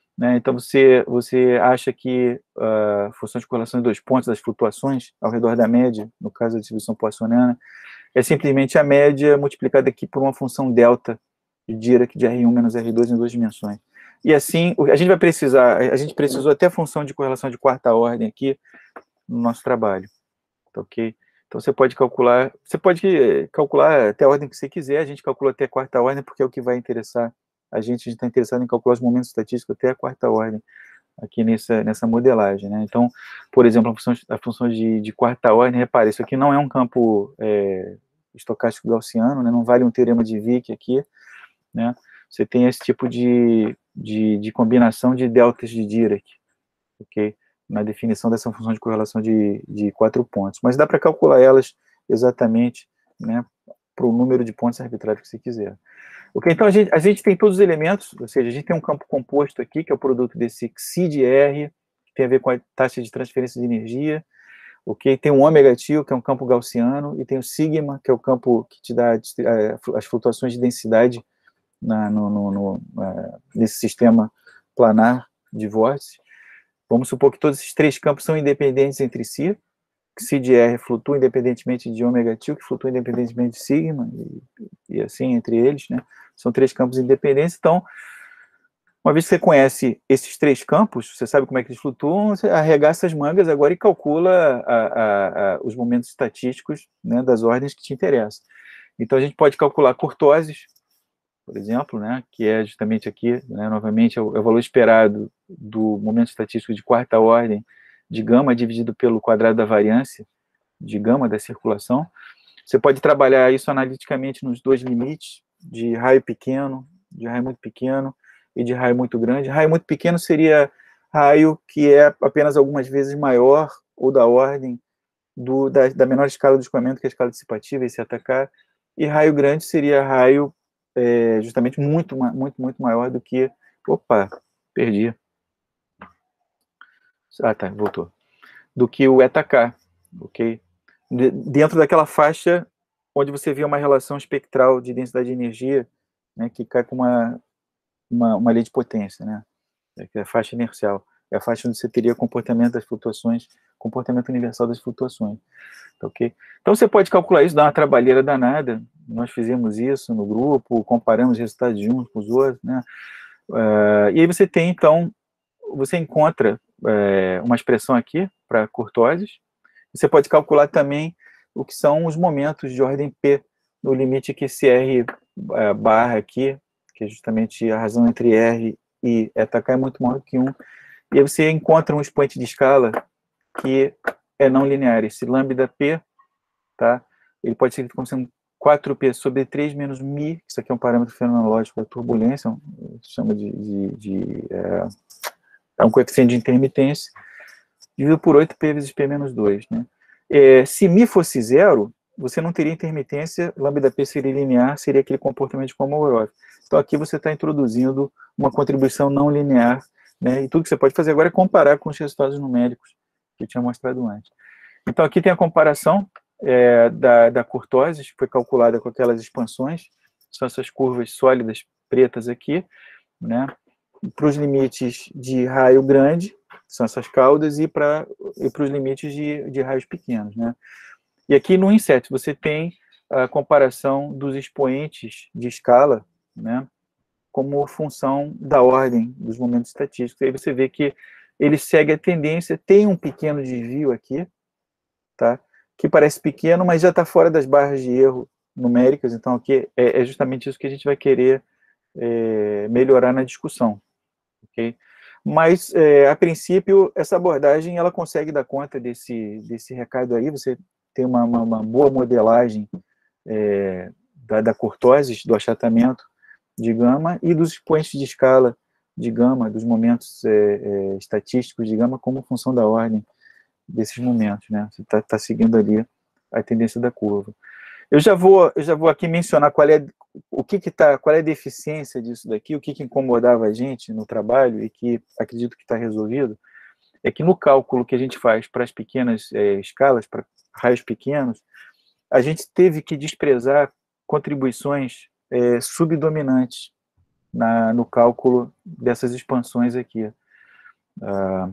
né? Então, você, você acha que a uh, função de correlação de dois pontos das flutuações ao redor da média, no caso da distribuição poissoniana, é simplesmente a média multiplicada aqui por uma função delta de Dirac de R um menos R dois em duas dimensões. E assim, a gente vai precisar, a gente precisou até a função de correlação de quarta ordem aqui no nosso trabalho, tá ok? Então, você pode calcular, você pode calcular até a ordem que você quiser, a gente calcula até a quarta ordem, porque é o que vai interessar a gente, a gente está interessado em calcular os momentos estatísticos até a quarta ordem, aqui nessa, nessa modelagem, né? Então, por exemplo, a função, a função de, de quarta ordem, repare, isso aqui não é um campo é, estocástico gaussiano, né? Não vale um teorema de Wick aqui, né? Você tem esse tipo de, de, de combinação de deltas de Dirac, ok? Na definição dessa função de correlação de, de quatro pontos. Mas dá para calcular elas exatamente, né, para o número de pontos arbitrários que você quiser. Ok, então a gente, a gente tem todos os elementos, ou seja, a gente tem um campo composto aqui, que é o produto desse xi de R, que tem a ver com a taxa de transferência de energia, ok? Tem o ômega tio, que é um campo gaussiano, e tem o sigma, que é o campo que te dá as flutuações de densidade na, no, no, no, nesse sistema planar de vórtices. Vamos supor que todos esses três campos são independentes entre si, xi de R flutua independentemente de ômega tio, que flutua independentemente de sigma, e, e assim entre eles, né? São três campos independentes. Então, uma vez que você conhece esses três campos, você sabe como é que eles flutuam, você arregaça as mangas agora e calcula a, a, a, os momentos estatísticos, né, das ordens que te interessam. Então, a gente pode calcular curtoses, por exemplo, né, que é justamente aqui, né, novamente, é o, é o valor esperado do momento estatístico de quarta ordem de gama dividido pelo quadrado da variância de gama da circulação. Você pode trabalhar isso analiticamente nos dois limites, de raio pequeno, de raio muito pequeno e de raio muito grande. Raio muito pequeno seria raio que é apenas algumas vezes maior ou da ordem do, da, da menor escala do escoamento, que é a escala dissipativa, esse atacar, e raio grande seria raio é, justamente muito, muito, muito maior do que... Opa, perdi. Ah, tá, voltou. Do que o eta K, ok? De, dentro daquela faixa onde você vê uma relação espectral de densidade de energia, né, que cai com uma, uma, uma lei de potência, né? É a faixa inercial. É a faixa onde você teria comportamento das flutuações, comportamento universal das flutuações, tá, ok? Então você pode calcular isso, dá uma trabalheira danada. Nós fizemos isso no grupo, comparamos os resultados de uns com os outros, né? Uh, e aí você tem, então, você encontra é, uma expressão aqui para curtoses. Você pode calcular também o que são os momentos de ordem P, no limite que esse R é, barra aqui, que é justamente a razão entre R e eta K é muito maior que um. E aí você encontra um expoente de escala que é não linear. Esse lambda P, tá? Ele pode ser como sendo quatro P sobre três menos μ, isso aqui é um parâmetro fenomenológico da turbulência, se chama de... de, de é, é um coeficiente de intermitência, dividido por oito P vezes P menos dois, né? É, se μ fosse zero, você não teria intermitência, lambda P seria linear, seria aquele comportamento de Kolmogorov. Então aqui você está introduzindo uma contribuição não linear, né? E tudo que você pode fazer agora é comparar com os resultados numéricos que eu tinha mostrado antes. Então aqui tem a comparação é, da, da curtose, que foi calculada com aquelas expansões, são essas curvas sólidas pretas aqui, né? Para os limites de raio grande, são essas caudas, e para e os limites de, de raios pequenos, né? E aqui no inset você tem a comparação dos expoentes de escala, né, como função da ordem dos momentos estatísticos. Aí você vê que ele segue a tendência, tem um pequeno desvio aqui, tá, que parece pequeno, mas já está fora das barras de erro numéricas, então aqui é, é justamente isso que a gente vai querer é, melhorar na discussão. Okay? Mas, é, a princípio, essa abordagem ela consegue dar conta desse, desse recado aí. Você tem uma, uma, uma boa modelagem é, da, da curtose, do achatamento de gama e dos expoentes de escala de gama, dos momentos é, é, estatísticos de gama como função da ordem desses momentos, né? Você está tá seguindo ali a tendência da curva. Eu já vou, eu já vou aqui mencionar qual é, o que que tá, qual é a deficiência disso daqui, o que que incomodava a gente no trabalho e que acredito que está resolvido, é que no cálculo que a gente faz para as pequenas é, escalas, para raios pequenos, a gente teve que desprezar contribuições é, subdominantes, na, no cálculo dessas expansões aqui. Uh,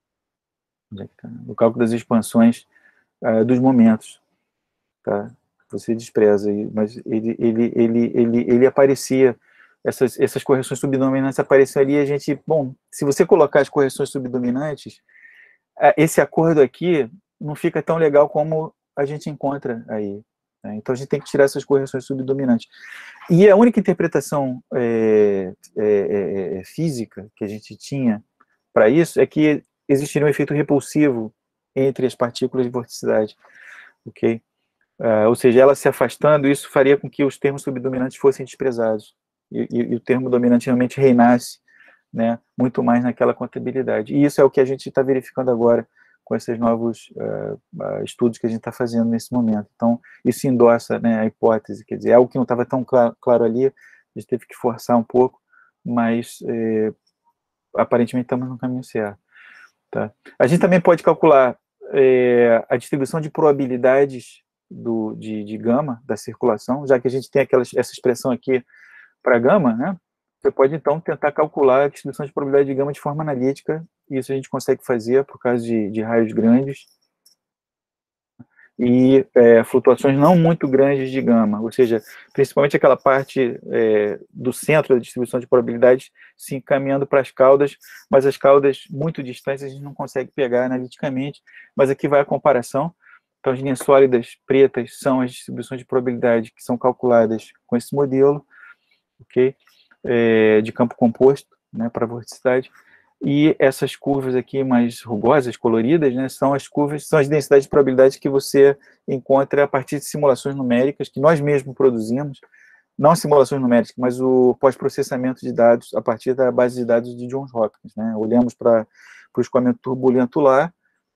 no cálculo das expansões uh, dos momentos. Tá? Você despreza, mas ele, ele, ele, ele, ele aparecia, essas, essas correções subdominantes apareciam ali, a gente, bom, se você colocar as correções subdominantes, esse acordo aqui não fica tão legal como a gente encontra aí. Né? Então a gente tem que tirar essas correções subdominantes. E a única interpretação é, é, é, física que a gente tinha para isso é que existiria um efeito repulsivo entre as partículas de vorticidade, ok? Uh, ou seja, ela se afastando, isso faria com que os termos subdominantes fossem desprezados e, e, e o termo dominante realmente reinasse, né, muito mais naquela contabilidade. E isso é o que a gente está verificando agora com esses novos uh, uh, estudos que a gente está fazendo nesse momento. Então, isso endossa, né, a hipótese, quer dizer, é algo que não estava tão claro, claro ali, a gente teve que forçar um pouco, mas eh, aparentemente estamos no caminho certo. Tá? A gente também pode calcular eh, a distribuição de probabilidades do, de, de gama da circulação, já que a gente tem aquela, essa expressão aqui para gama, né? Você pode, então, tentar calcular a distribuição de probabilidade de gama de forma analítica, e isso a gente consegue fazer por causa de, de raios grandes e é, flutuações não muito grandes de gama, ou seja, principalmente aquela parte é, do centro da distribuição de probabilidades se encaminhando para as caudas, mas as caudas muito distantes a gente não consegue pegar analiticamente, mas aqui vai a comparação. Então, as linhas sólidas pretas são as distribuições de probabilidade que são calculadas com esse modelo, ok? É, de campo composto, né, para a vorticidade. E essas curvas aqui mais rugosas, coloridas, né, são as curvas, são as densidades de probabilidade que você encontra a partir de simulações numéricas que nós mesmos produzimos, não simulações numéricas, mas o pós-processamento de dados a partir da base de dados de Johns Hopkins, né? Olhamos para o escoamento turbulento lá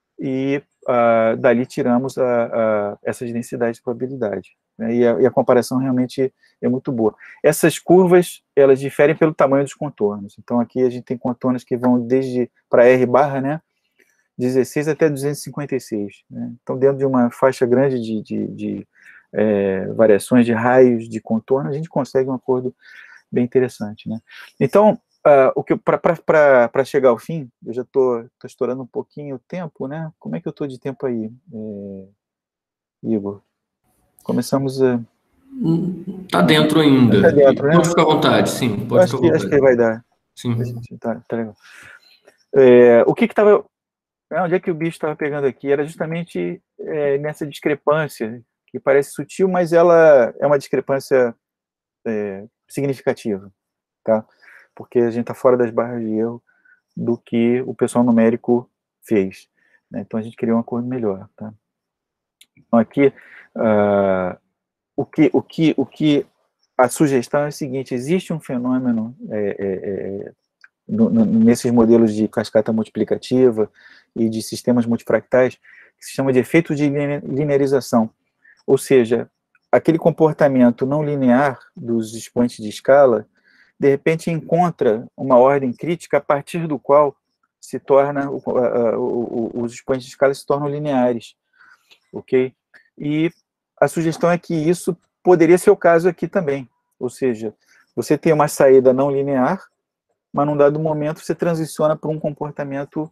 e uh, dali tiramos a, a, essas densidades de probabilidade. Né? E, a, e a comparação realmente é muito boa. Essas curvas, elas diferem pelo tamanho dos contornos. Então, aqui a gente tem contornos que vão desde, para R barra, né, dezesseis até duzentos e cinquenta e seis. Né? Então, dentro de uma faixa grande de, de, de é, variações de raios de contorno, a gente consegue um acordo bem interessante. Né? Então, Uh, o que para chegar ao fim, eu já estou estourando um pouquinho o tempo, né? Como é que eu estou de tempo aí, é, Igor? Começamos a... Está dentro ainda. Está dentro, né? Pode ficar à vontade, sim. Pode acho, ficar que, à vontade. acho que vai dar. Sim. A gente tá, tá legal. É, o que estava... Onde é que o bicho estava pegando aqui? Era justamente é, nessa discrepância, que parece sutil, mas ela é uma discrepância é, significativa, tá? Porque a gente está fora das barras de erro do que o pessoal numérico fez. Né? Então, a gente queria um acordo melhor. Tá? Então, aqui, uh, o, que, o, que, o que a sugestão é o seguinte, existe um fenômeno é, é, é, no, no, nesses modelos de cascata multiplicativa e de sistemas multifractais que se chama de efeito de linearização. Ou seja, aquele comportamento não linear dos expoentes de escala de repente encontra uma ordem crítica a partir do qual se torna, uh, uh, uh, os expoentes de escala se tornam lineares, ok? E a sugestão é que isso poderia ser o caso aqui também, ou seja, você tem uma saída não linear, mas num dado momento você transiciona para um comportamento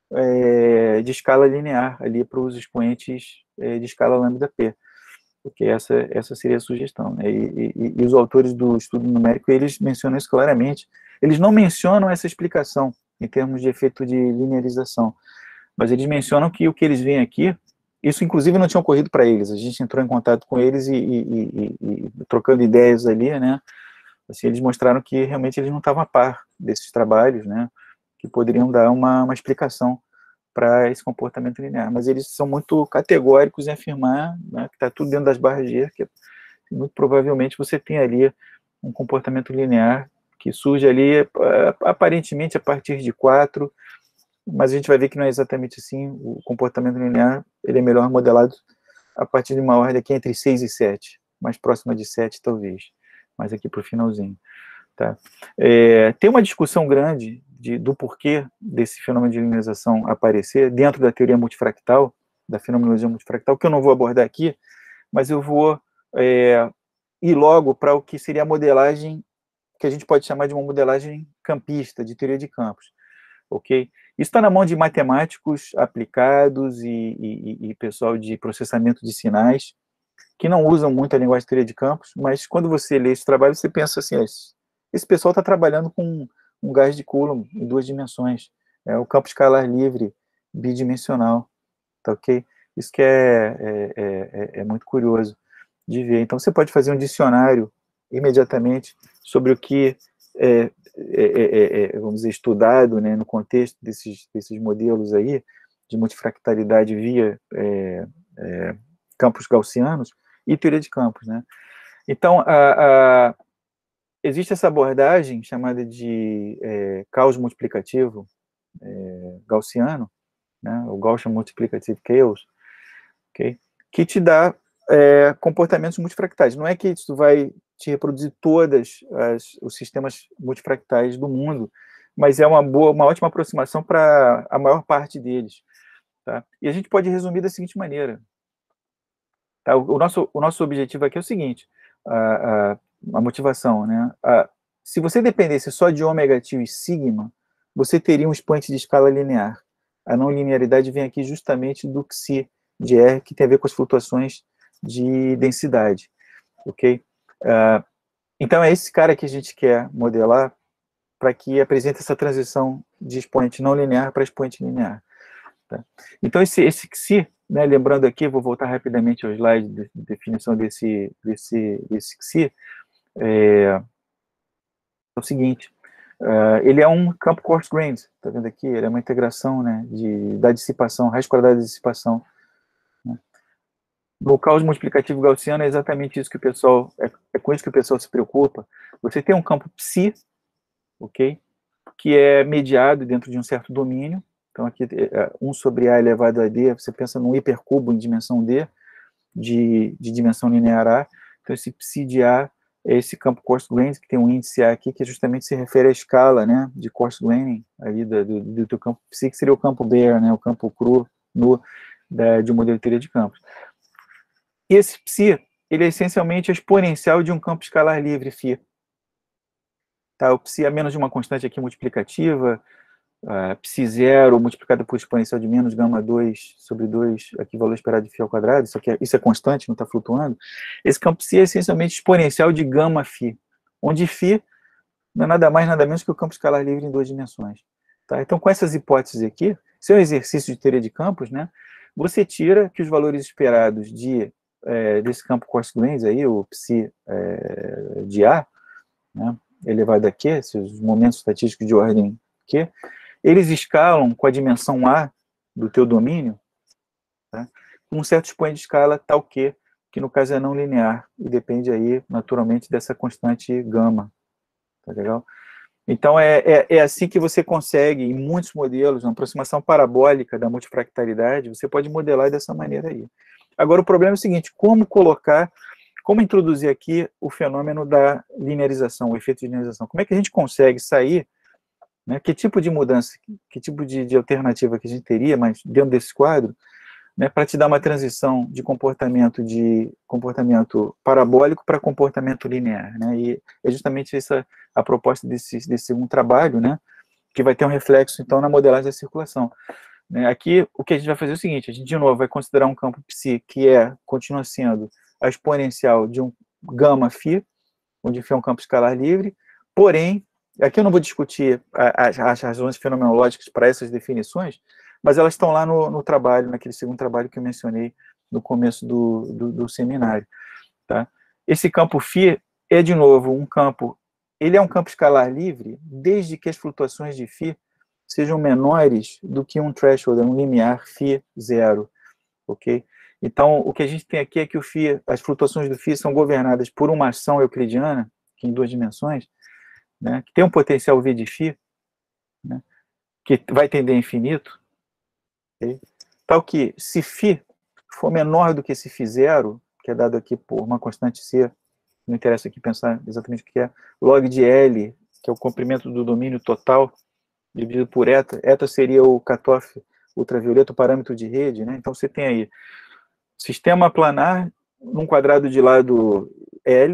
é, de escala linear, ali para os expoentes é, de escala lambda p. Porque essa, essa seria a sugestão. Né? E, e, e os autores do estudo numérico, eles mencionam isso claramente. Eles não mencionam essa explicação em termos de efeito de linearização, mas eles mencionam que o que eles veem aqui, isso inclusive não tinha ocorrido para eles, a gente entrou em contato com eles e, e, e, e trocando ideias ali, né? Assim, eles mostraram que realmente eles não estavam a par desses trabalhos, né? Que poderiam dar uma, uma explicação para esse comportamento linear, mas eles são muito categóricos em afirmar, né, que está tudo dentro das barras de erro, que muito provavelmente você tem ali um comportamento linear que surge ali aparentemente a partir de quatro, mas a gente vai ver que não é exatamente assim. O comportamento linear ele é melhor modelado a partir de uma ordem aqui entre seis e sete, mais próxima de sete talvez, mais aqui para o finalzinho. Tá? É, tem uma discussão grande de, do porquê desse fenômeno de linearização aparecer dentro da teoria multifractal, da fenomenologia multifractal, que eu não vou abordar aqui, mas eu vou é, ir logo para o que seria a modelagem que a gente pode chamar de uma modelagem campista, de teoria de campos, ok? Isso está na mão de matemáticos aplicados e, e, e pessoal de processamento de sinais, que não usam muito a linguagem de teoria de campos, mas quando você lê esse trabalho, você pensa assim, esse pessoal está trabalhando com um gás de Coulomb em duas dimensões, é o campo escalar livre bidimensional, tá ok? Isso que é, é, é, é muito curioso de ver. Então, você pode fazer um dicionário imediatamente sobre o que é, é, é, é vamos dizer, estudado, né, no contexto desses, desses modelos aí, de multifractalidade via é, é, campos gaussianos e teoria de campos, né? Então, a, a, existe essa abordagem chamada de é, caos multiplicativo é, gaussiano, né, o Gaussian Multiplicative Chaos, okay, que te dá é, comportamentos multifractais. Não é que isso vai te reproduzir todos os sistemas multifractais do mundo, mas é uma boa, uma ótima aproximação para a maior parte deles. Tá? E a gente pode resumir da seguinte maneira. Tá? O, o, nosso, o nosso objetivo aqui é o seguinte, a, a, a motivação, né? A, se você dependesse só de ômega tio e sigma, você teria um expoente de escala linear. A não linearidade vem aqui justamente do Xi de R, que tem a ver com as flutuações de densidade, ok? Uh, então é esse cara que a gente quer modelar para que apresente essa transição de expoente não linear para expoente linear. Tá? Então esse, esse Xi, né, lembrando aqui, vou voltar rapidamente ao slide de, de definição desse, desse, desse Xi, é, é o seguinte, uh, ele é um campo coarse-grained, tá vendo aqui? Ele é uma integração, né, de, da dissipação, raiz quadrada da dissipação. Né? No caos multiplicativo gaussiano é exatamente isso que o pessoal, é, é com isso que o pessoal se preocupa. Você tem um campo psi, ok? Que é mediado dentro de um certo domínio. Então aqui um sobre A elevado a D, você pensa num hipercubo em dimensão D, de, de dimensão linear A. Então esse psi de A é esse campo coarse-grained, que tem um índice A aqui, que justamente se refere à escala, né, de coarse-graining, ali do, do, do teu campo psi, que seria o campo bare, né, o campo cru, no, da, de um modelo de teoria de campos. E esse psi, ele é essencialmente a exponencial de um campo escalar livre, φ. Tá, o psi é menos de uma constante aqui multiplicativa, uh, psi zero multiplicado por exponencial de menos gama dois sobre dois, aqui valor esperado de φ ao quadrado, isso, aqui é, isso é constante, não está flutuando. Esse campo psi é essencialmente exponencial de gama φ, onde φ não é nada mais, nada menos que o campo escalar livre em duas dimensões. Tá? Então, com essas hipóteses aqui, se é um exercício de teoria de campos, né, você tira que os valores esperados de, é, desse campo coarse-grained, aí, o psi é, de A, né, elevado a Q, esses momentos estatísticos de ordem Q, eles escalam com a dimensão A do teu domínio, tá, com um certo expoente de escala tal Q, que no caso é não linear, e depende aí, naturalmente, dessa constante gama. Tá legal? Então, é, é, é assim que você consegue, em muitos modelos, uma aproximação parabólica da multifractalidade, você pode modelar dessa maneira aí. Agora, o problema é o seguinte, como colocar, como introduzir aqui o fenômeno da linearização, o efeito de linearização? Como é que a gente consegue sair, né, que tipo de mudança, que tipo de, de alternativa que a gente teria, mas dentro desse quadro, né, para te dar uma transição de comportamento de comportamento parabólico para comportamento linear, né? E é justamente essa a proposta desse desse segundo trabalho, né, que vai ter um reflexo então na modelagem da circulação. Né? Aqui o que a gente vai fazer é o seguinte: a gente de novo vai considerar um campo psi que é continua sendo a exponencial de um gama φ, onde φ é um campo escalar livre. Porém, aqui eu não vou discutir as, as razões fenomenológicas para essas definições, mas elas estão lá no, no trabalho, naquele segundo trabalho que eu mencionei no começo do, do, do seminário. Tá? Esse campo φ é, de novo, um campo, ele é um campo escalar livre, desde que as flutuações de φ sejam menores do que um threshold, um limiar φ zero, ok? Então, o que a gente tem aqui é que o φ, as flutuações do φ são governadas por uma ação euclidiana, que em duas dimensões, né, que tem um potencial V de φ, né, que vai tender a infinito, okay? Tal que, se φ for menor do que esse φ zero, que é dado aqui por uma constante C, não interessa aqui pensar exatamente o que é, log de L, que é o comprimento do domínio total, dividido por eta, eta seria o cutoff ultravioleta, o parâmetro de rede, né? Então você tem aí sistema planar num quadrado de lado L,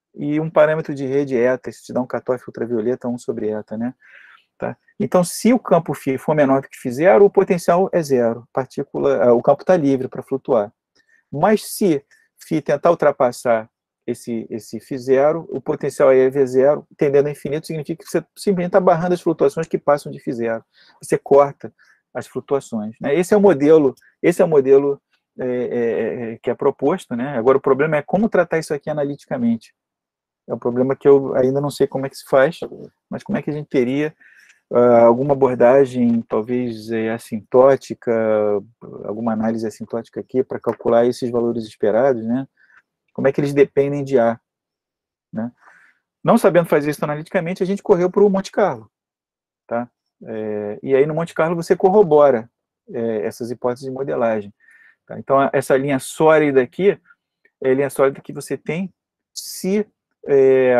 e um parâmetro de rede eta, isso te dá um cutoff ultravioleta um sobre eta, né? Tá? Então, se o campo φ for menor do que φ zero, o potencial é zero, partícula, o campo está livre para flutuar. Mas se φ tentar ultrapassar esse, esse φ zero, o potencial é V zero, tendendo a infinito, significa que você simplesmente está barrando as flutuações que passam de φ zero. Você corta as flutuações, né? Esse é o modelo, esse é o modelo é, é, que é proposto, né? Agora, o problema é como tratar isso aqui analiticamente. É um problema que eu ainda não sei como é que se faz, mas como é que a gente teria Uh, alguma abordagem, talvez é, assintótica, alguma análise assintótica aqui para calcular esses valores esperados, né? Como é que eles dependem de A, né? Não sabendo fazer isso analiticamente, a gente correu para o Monte Carlo, tá? É, e aí no Monte Carlo você corrobora é, essas hipóteses de modelagem, tá? Então essa linha sólida aqui é a linha sólida que você tem se é,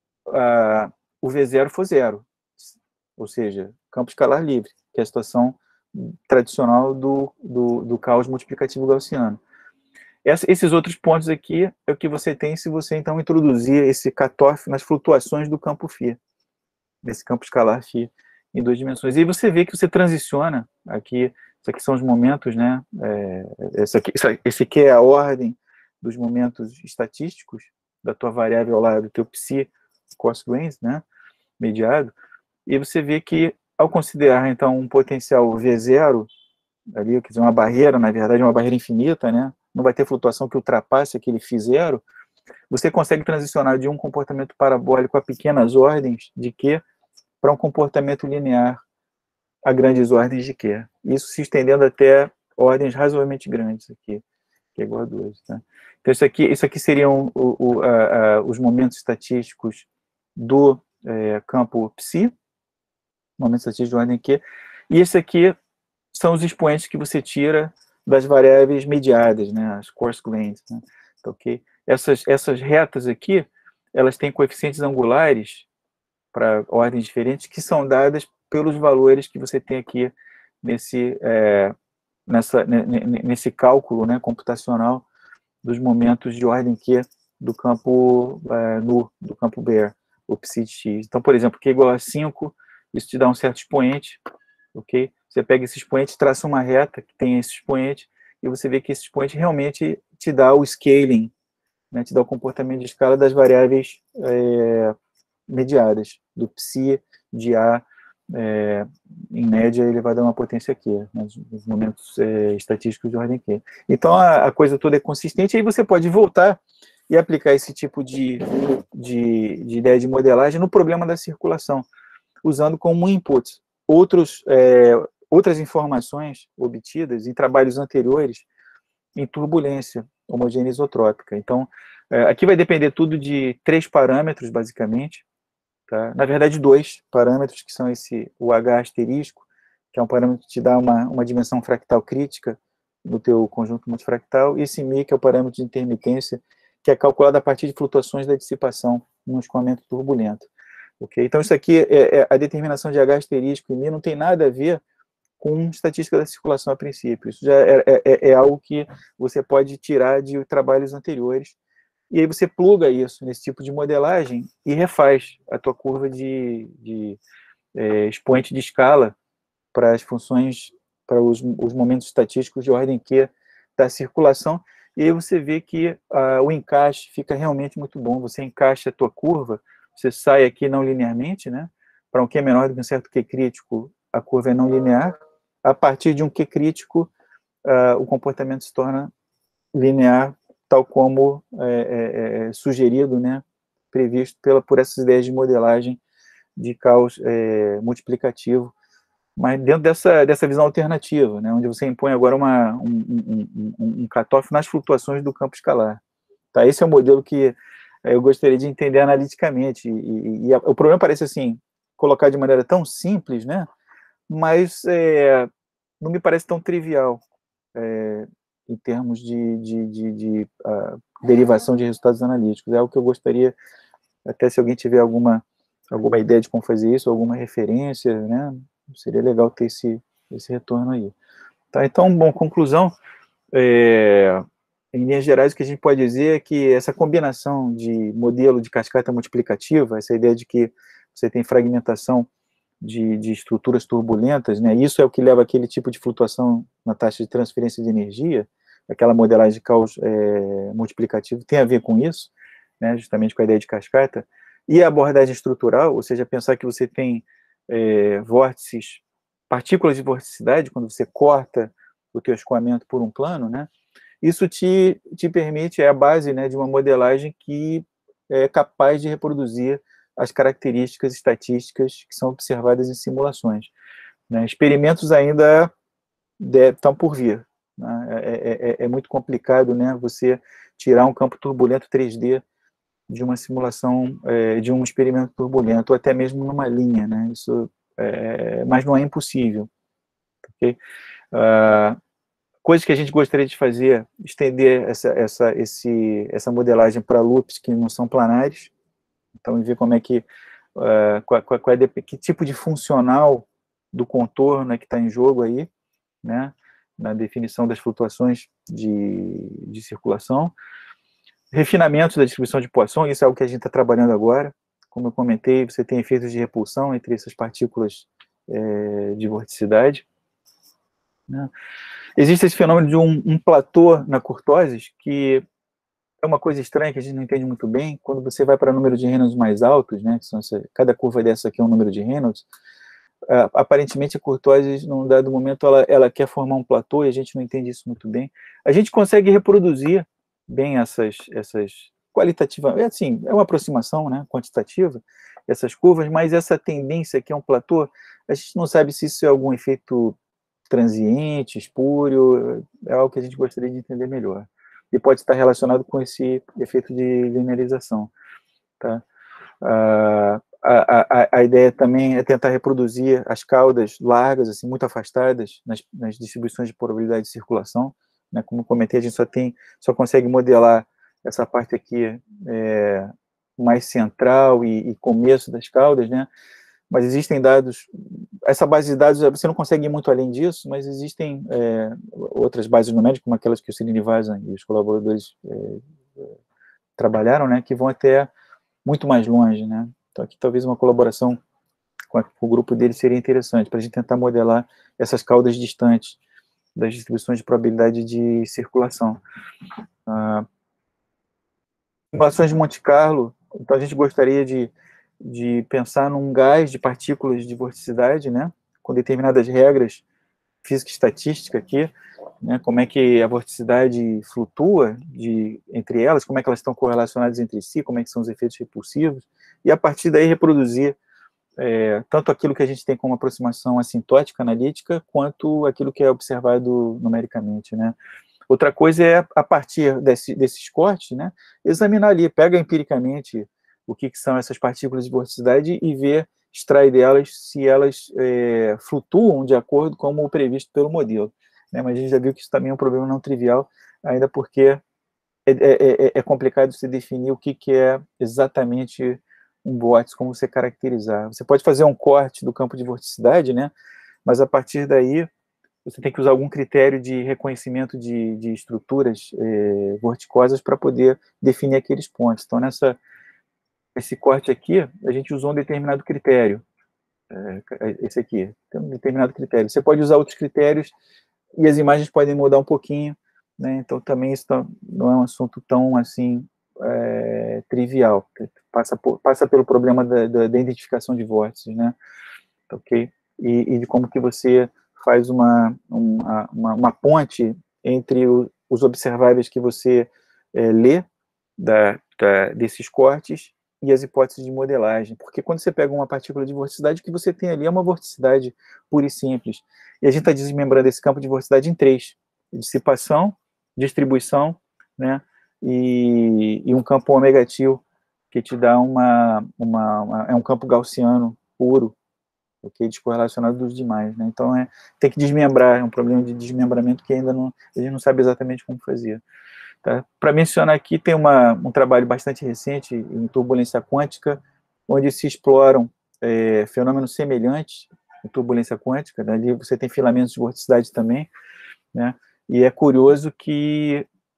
a, o V zero for zero. Ou seja, campo escalar livre, que é a situação tradicional do, do, do caos multiplicativo gaussiano. Essa, esses outros pontos aqui é o que você tem se você, então, introduzir esse cutoff nas flutuações do campo φ, desse campo escalar φ, em duas dimensões. E aí você vê que você transiciona, aqui, isso aqui são os momentos, né, é, esse, aqui, esse aqui é a ordem dos momentos estatísticos da tua variável lá, do teu psi cos-grains, né, mediado. E você vê que, ao considerar, então, um potencial V zero, ali, quer dizer, uma barreira, na verdade, uma barreira infinita, né? Não vai ter flutuação que ultrapasse aquele φ zero, você consegue transicionar de um comportamento parabólico a pequenas ordens de Q para um comportamento linear a grandes ordens de Q. Isso se estendendo até ordens razoavelmente grandes aqui, que é igual a duas. Tá? Então, isso aqui, isso aqui seriam o, o, a, a, os momentos estatísticos do é, campo psi, momentos estatísticos de ordem Q, e esse aqui são os expoentes que você tira das variáveis mediadas, né, as coarse-grained, né, ok? Essas, essas retas aqui, elas têm coeficientes angulares para ordens diferentes que são dadas pelos valores que você tem aqui nesse, é, nessa, nesse cálculo, né, computacional dos momentos de ordem Q do campo é, nu, do campo bare, o psi de x. Então, por exemplo, Q igual a cinco, isso te dá um certo expoente, ok? Você pega esse expoente, traça uma reta que tem esse expoente, e você vê que esse expoente realmente te dá o scaling, né, te dá o comportamento de escala das variáveis é, mediadas, do psi de A, é, em média, elevado a uma potência Q, né, os momentos é, estatísticos de ordem Q. Então, a, a coisa toda é consistente, aí você pode voltar e aplicar esse tipo de, de, de ideia de modelagem no problema da circulação, usando como input outros, é, outras informações obtidas em trabalhos anteriores em turbulência homogênea isotrópica. Então, é, aqui vai depender tudo de três parâmetros, basicamente. Tá? Na verdade, dois parâmetros, que são esse, o H asterisco, que é um parâmetro que te dá uma, uma dimensão fractal crítica no teu conjunto multifractal, e esse μ, que é o parâmetro de intermitência, que é calculado a partir de flutuações da dissipação num escoamento turbulento. Okay? Então, isso aqui, é, é, a determinação de H asterisco e μ não tem nada a ver com estatística da circulação a princípio. Isso já é, é, é algo que você pode tirar de trabalhos anteriores, e aí você pluga isso nesse tipo de modelagem e refaz a tua curva de, de é, expoente de escala para as funções, para os, os momentos estatísticos de ordem Q da circulação, e aí você vê que ah, o encaixe fica realmente muito bom. Você encaixa a tua curva, você sai aqui não linearmente, né? Para um Q menor do que um certo Q crítico, a curva é não linear. A partir de um Q crítico, uh, o comportamento se torna linear, tal como é, é, é sugerido, né? Previsto pela, por essas ideias de modelagem de caos é, multiplicativo, mas dentro dessa, dessa visão alternativa, né? Onde você impõe agora uma, um, um, um, um cutoff nas flutuações do campo escalar. Tá? Esse é o modelo que eu gostaria de entender analiticamente, e, e, e a, o problema parece assim, colocar de maneira tão simples, né, mas é, não me parece tão trivial é, em termos de, de, de, de uh, derivação de resultados analíticos. É algo que eu gostaria, até se alguém tiver alguma, alguma ideia de como fazer isso, alguma referência, né, seria legal ter esse, esse retorno aí. Tá, então, bom, conclusão, é, em linhas gerais, o que a gente pode dizer é que essa combinação de modelo de cascata multiplicativa, essa ideia de que você tem fragmentação de, de estruturas turbulentas, né, isso é o que leva àquele tipo de flutuação na taxa de transferência de energia, aquela modelagem de caos é, multiplicativo tem a ver com isso, né, justamente com a ideia de cascata, e a abordagem estrutural, ou seja, pensar que você tem é, vórtices, partículas de vorticidade, quando você corta o teu escoamento por um plano, né, isso te, te permite, é a base, né, de uma modelagem que é capaz de reproduzir as características estatísticas que são observadas em simulações, né. Experimentos ainda estão por vir, né. É, é, é muito complicado, né, você tirar um campo turbulento três D de uma simulação, é, de um experimento turbulento, ou até mesmo numa linha, né, isso, é, mas não é impossível, ok? Uh, coisas que a gente gostaria de fazer, estender essa, essa, esse, essa modelagem para loops que não são planares, então ver como é que, uh, qual, qual, qual é de, que tipo de funcional do contorno é que está em jogo aí, né, na definição das flutuações de, de circulação, refinamento da distribuição de Poisson, isso é algo que a gente está trabalhando agora, como eu comentei, você tem efeitos de repulsão entre essas partículas é, de vorticidade, né. Existe esse fenômeno de um, um platô na curtoses, que é uma coisa estranha que a gente não entende muito bem. Quando você vai para número de Reynolds mais altos, né, que são essa, cada curva dessa aqui é um número de Reynolds, uh, aparentemente a curtose, num dado momento, ela, ela quer formar um platô, e a gente não entende isso muito bem. A gente consegue reproduzir bem essas, essas qualitativas, é assim, é uma aproximação, né, quantitativa, essas curvas, mas essa tendência que é um platô, a gente não sabe se isso é algum efeito transiente, espúrio, é algo que a gente gostaria de entender melhor. E pode estar relacionado com esse efeito de linearização. Tá? A, a, a, a ideia também é tentar reproduzir as caudas largas, assim, muito afastadas, nas, nas distribuições de probabilidade de circulação. Né? Como comentei, a gente só, tem, só consegue modelar essa parte aqui é, mais central e, e começo das caudas, né? Mas existem dados, essa base de dados, você não consegue ir muito além disso, mas existem é, outras bases numéricas, como aquelas que o Srinivasa e os colaboradores é, trabalharam, né, que vão até muito mais longe, né. Então aqui talvez uma colaboração com, a, com o grupo dele seria interessante, para a gente tentar modelar essas caudas distantes das distribuições de probabilidade de circulação. Ah, simulações de Monte Carlo, então a gente gostaria de de pensar num gás de partículas de vorticidade, né, com determinadas regras física e estatística aqui, né, como é que a vorticidade flutua de, entre elas, como é que elas estão correlacionadas entre si, como é que são os efeitos repulsivos, e a partir daí reproduzir é, tanto aquilo que a gente tem como aproximação assintótica, analítica, quanto aquilo que é observado numericamente, né. Outra coisa é, a partir desse, desses cortes, né, examinar ali, pega empiricamente o que, que são essas partículas de vorticidade e ver, extrai delas se elas é, flutuam de acordo com o previsto pelo modelo. Né? Mas a gente já viu que isso também é um problema não trivial, ainda porque é, é, é, é complicado se definir o que, que é exatamente um vórtice, como você caracterizar. Você pode fazer um corte do campo de vorticidade, né? Mas a partir daí você tem que usar algum critério de reconhecimento de, de estruturas é, vorticosas para poder definir aqueles pontos. Então, nessa esse corte aqui, a gente usou um determinado critério, é, esse aqui, tem um determinado critério. Você pode usar outros critérios e as imagens podem mudar um pouquinho, né? Então também isso tá, não é um assunto tão assim é, trivial, passa, por, passa pelo problema da, da, da identificação de vórtices, né? Ok? E, e de como que você faz uma, uma, uma, uma ponte entre o, os observáveis que você é, lê da, da, desses cortes e as hipóteses de modelagem, porque quando você pega uma partícula de vorticidade, o que você tem ali é uma vorticidade pura e simples, e a gente está desmembrando esse campo de vorticidade em três, dissipação, distribuição, né, e, e um campo ômega-til, que te dá uma, uma, uma, é um campo gaussiano puro, ok, descorrelacionado dos demais, né, então é, tem que desmembrar, é um problema de desmembramento que ainda não, a gente não sabe exatamente como fazer. Tá? Para mencionar aqui, tem uma, um trabalho bastante recente em turbulência quântica, onde se exploram é, fenômenos semelhantes em turbulência quântica, né? Ali você tem filamentos de vorticidade também, né? E é curioso que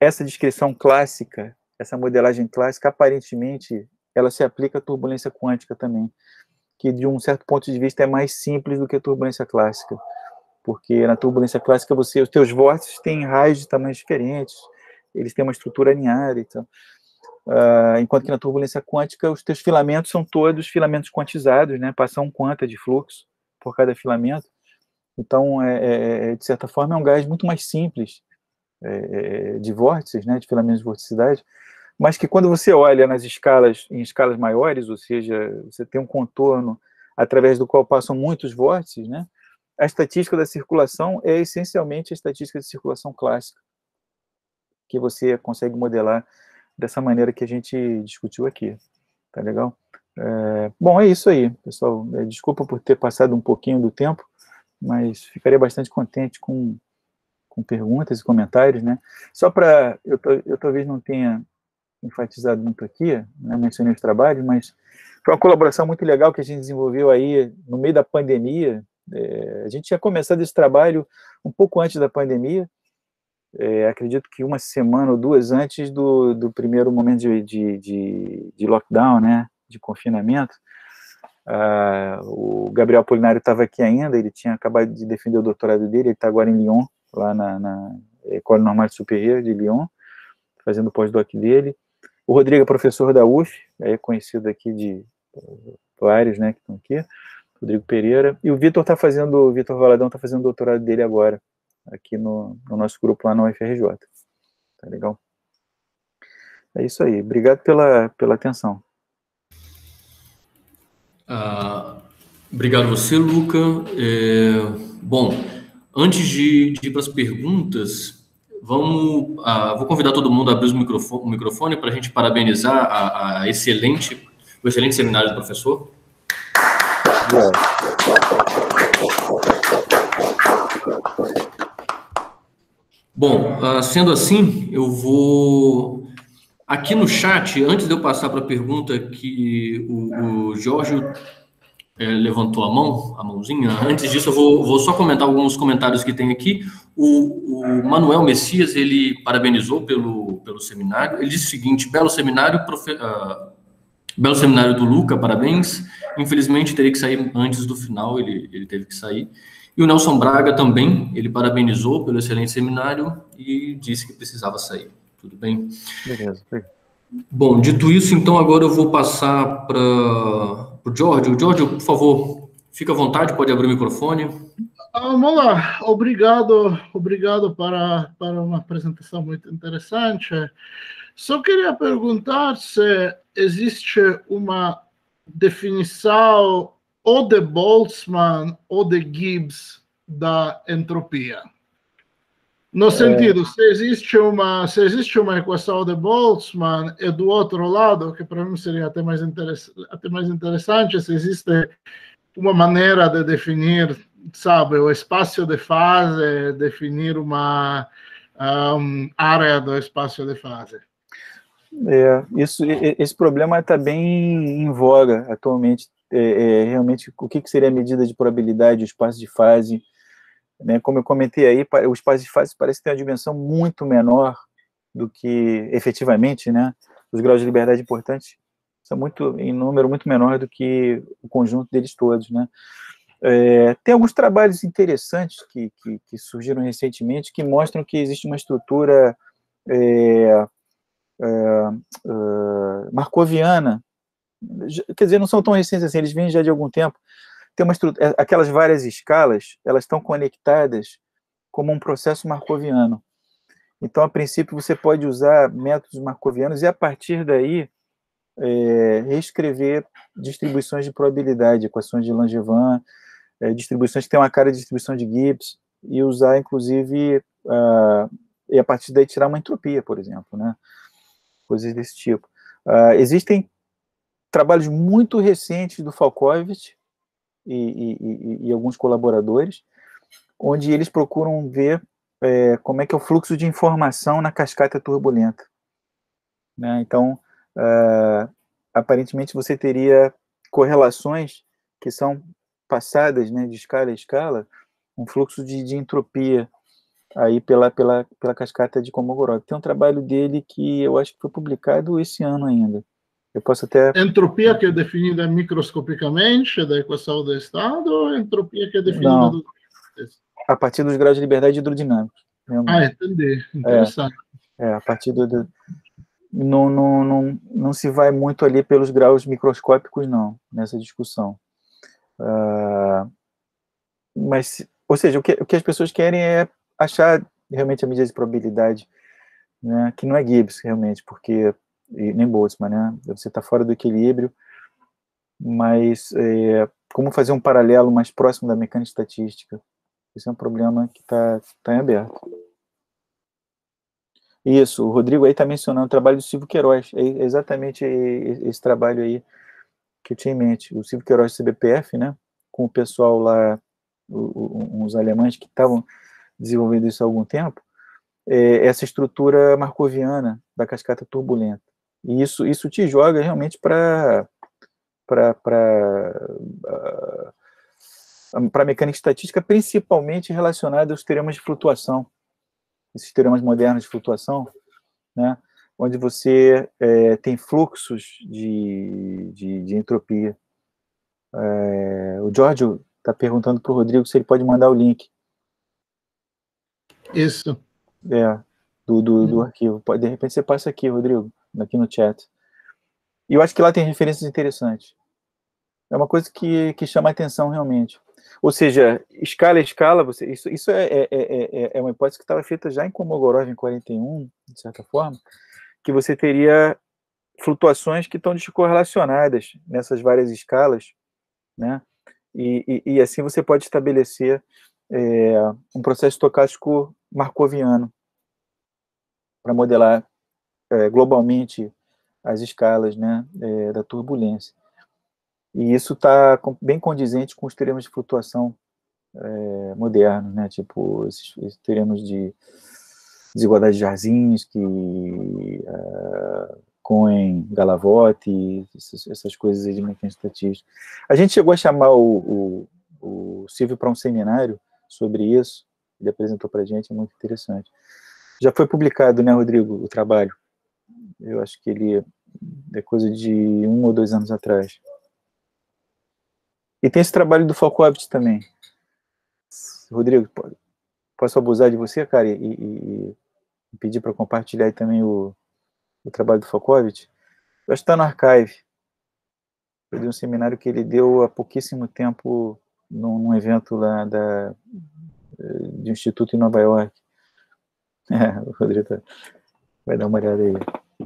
essa descrição clássica, essa modelagem clássica, aparentemente, ela se aplica à turbulência quântica também, que de um certo ponto de vista é mais simples do que a turbulência clássica, porque na turbulência clássica você, os teus vórtices têm raios de tamanhos diferentes, eles têm uma estrutura aninhada e tal. Uh, enquanto que na turbulência quântica os teus filamentos são todos filamentos quantizados, né? Passa um quanta de fluxo por cada filamento. Então, é, é, de certa forma, é um gás muito mais simples é, de vórtices, né? De filamentos de vorticidade, mas que quando você olha nas escalas, em escalas maiores, ou seja, você tem um contorno através do qual passam muitos vórtices, né? A estatística da circulação é essencialmente a estatística de circulação clássica, que você consegue modelar dessa maneira que a gente discutiu aqui. Tá legal? É, bom, é isso aí, pessoal. É, desculpa por ter passado um pouquinho do tempo, mas ficaria bastante contente com, com perguntas e comentários, né? Só para... Eu, eu talvez não tenha enfatizado muito aqui, né, mencionei os trabalhos, mas foi uma colaboração muito legal que a gente desenvolveu aí no meio da pandemia. É, a gente tinha começado esse trabalho um pouco antes da pandemia, É, acredito que uma semana ou duas antes do, do primeiro momento de, de, de, de lockdown, né, de confinamento. Ah, o Gabriel Apolinário estava aqui ainda, ele tinha acabado de defender o doutorado dele, ele está agora em Lyon, lá na, na École Normale Supérieure de Lyon, fazendo o pós-doc dele. O Rodrigo é professor da U F, é conhecido aqui de vários, né, que estão aqui, Rodrigo Pereira, e o Vitor está fazendo, o Vitor Valadão está fazendo o doutorado dele agora, aqui no, no nosso grupo lá na U F R J. Tá legal? É isso aí. Obrigado pela, pela atenção. Ah, obrigado você, Luca. É, bom, antes de, de ir para as perguntas, vamos, ah, vou convidar todo mundo a abrir o microfone, o microfone para a gente parabenizar a, a excelente, o excelente seminário do professor. É. Bom, uh, sendo assim, eu vou... Aqui no chat, antes de eu passar para a pergunta que o, o Jorge é, levantou a mão, a mãozinha, antes disso eu vou, vou só comentar alguns comentários que tem aqui. O, o Manuel Messias, ele parabenizou pelo, pelo seminário. Ele disse o seguinte: belo seminário, profe, uh, belo seminário do Luca, parabéns. Infelizmente, teria que sair antes do final, ele, ele teve que sair. E o Nelson Braga também, ele parabenizou pelo excelente seminário e disse que precisava sair. Tudo bem? Beleza. Bom, dito isso, então agora eu vou passar para o Giorgio. Giorgio, por favor, fica à vontade, pode abrir o microfone. Ah, vamos lá, obrigado, obrigado para, para uma apresentação muito interessante. Só queria perguntar se existe uma definição ou de Boltzmann ou de Gibbs da entropia. No sentido, é... se, existe uma, se existe uma equação de Boltzmann, e do outro lado, que para mim seria até mais, até mais interessante, se existe uma maneira de definir, sabe, o espaço de fase, definir uma um, área do espaço de fase. É, isso, esse problema está bem em voga atualmente. É, é, realmente, o que, que seria a medida de probabilidade, o espaço de fase, né? Como eu comentei aí, o espaço de fase parece ter uma dimensão muito menor do que, efetivamente, né? Os graus de liberdade importantes são muito, em número muito menor do que o conjunto deles todos, né? É, tem alguns trabalhos interessantes que, que, que surgiram recentemente que mostram que existe uma estrutura é, é, é, markoviana. Quer dizer, não são tão recentes assim, eles vêm já de algum tempo. Tem uma estrutura, aquelas várias escalas, elas estão conectadas como um processo markoviano. Então, a princípio, você pode usar métodos markovianos e, a partir daí, é, reescrever distribuições de probabilidade, equações de Langevin, é, distribuições que têm uma cara de distribuição de Gibbs, e usar, inclusive, uh, e a partir daí tirar uma entropia, por exemplo, né? Coisas desse tipo. Uh, existem trabalhos muito recentes do Falkovich e, e, e, e alguns colaboradores, onde eles procuram ver é, como é que é o fluxo de informação na cascata turbulenta. Né? Então, uh, aparentemente você teria correlações que são passadas, né, de escala a escala, um fluxo de, de entropia aí pela, pela, pela cascata de Kolmogorov. Tem um trabalho dele que eu acho que foi publicado esse ano ainda. Eu posso até... Entropia que é definida microscopicamente da equação do estado, ou entropia que é definida... Não, do... a partir dos graus de liberdade hidrodinâmicos. Realmente. Ah, entendi. Interessante. É, é a partir do... do não, não, não, não se vai muito ali pelos graus microscópicos, não, nessa discussão. Uh, mas, ou seja, o que, o que as pessoas querem é achar realmente a medida de probabilidade, né, que não é Gibbs, realmente, porque, e nem Boltzmann, né, você está fora do equilíbrio, mas é, como fazer um paralelo mais próximo da mecânica estatística? Esse é um problema que está tá em aberto. Isso, o Rodrigo aí está mencionando o trabalho do Silvio Queiroz, é exatamente esse trabalho aí que eu tinha em mente, o Silvio Queiroz do C B P F, né, com o pessoal lá, uns alemães que estavam desenvolvendo isso há algum tempo, é, essa estrutura markoviana da cascata turbulenta. E isso, isso te joga realmente para para para mecânica estatística, principalmente relacionada aos teoremas de flutuação, esses teoremas modernos de flutuação, né, onde você é, tem fluxos de, de, de entropia. É, o Giorgio está perguntando para o Rodrigo se ele pode mandar o link. Isso. É, do, do, do arquivo. Pode, de repente você passa aqui, Rodrigo, aqui no chat. E eu acho que lá tem referências interessantes. É uma coisa que, que chama a atenção realmente. Ou seja, escala a escala, você, isso, isso é, é, é, é uma hipótese que estava feita já em Kolmogorov em quarenta e um, de certa forma, que você teria flutuações que estão descorrelacionadas nessas várias escalas, né? E, e, e assim você pode estabelecer é, um processo estocástico markoviano para modelar é, globalmente as escalas, né, é, da turbulência. E isso está bem condizente com os teoremas de flutuação é, modernos, né, tipo esses, esses teoremas de desigualdade de Jarzynski, uh, Cohen, Galavotti, essas, essas coisas aí de mecânica estatística. A gente chegou a chamar o, o, o Silvio para um seminário sobre isso, ele apresentou para a gente, é muito interessante. Já foi publicado, né, Rodrigo, o trabalho? Eu acho que ele é coisa de um ou dois anos atrás. E tem esse trabalho do Foucault também. Rodrigo, posso abusar de você, cara, e, e, e pedir para compartilhar aí também o, o trabalho do Foucault? Eu acho que está no Archive. Foi de um seminário que ele deu há pouquíssimo tempo num, num evento lá da, de um instituto em Nova York. É, o Rodrigo tá, vai dar uma olhada aí.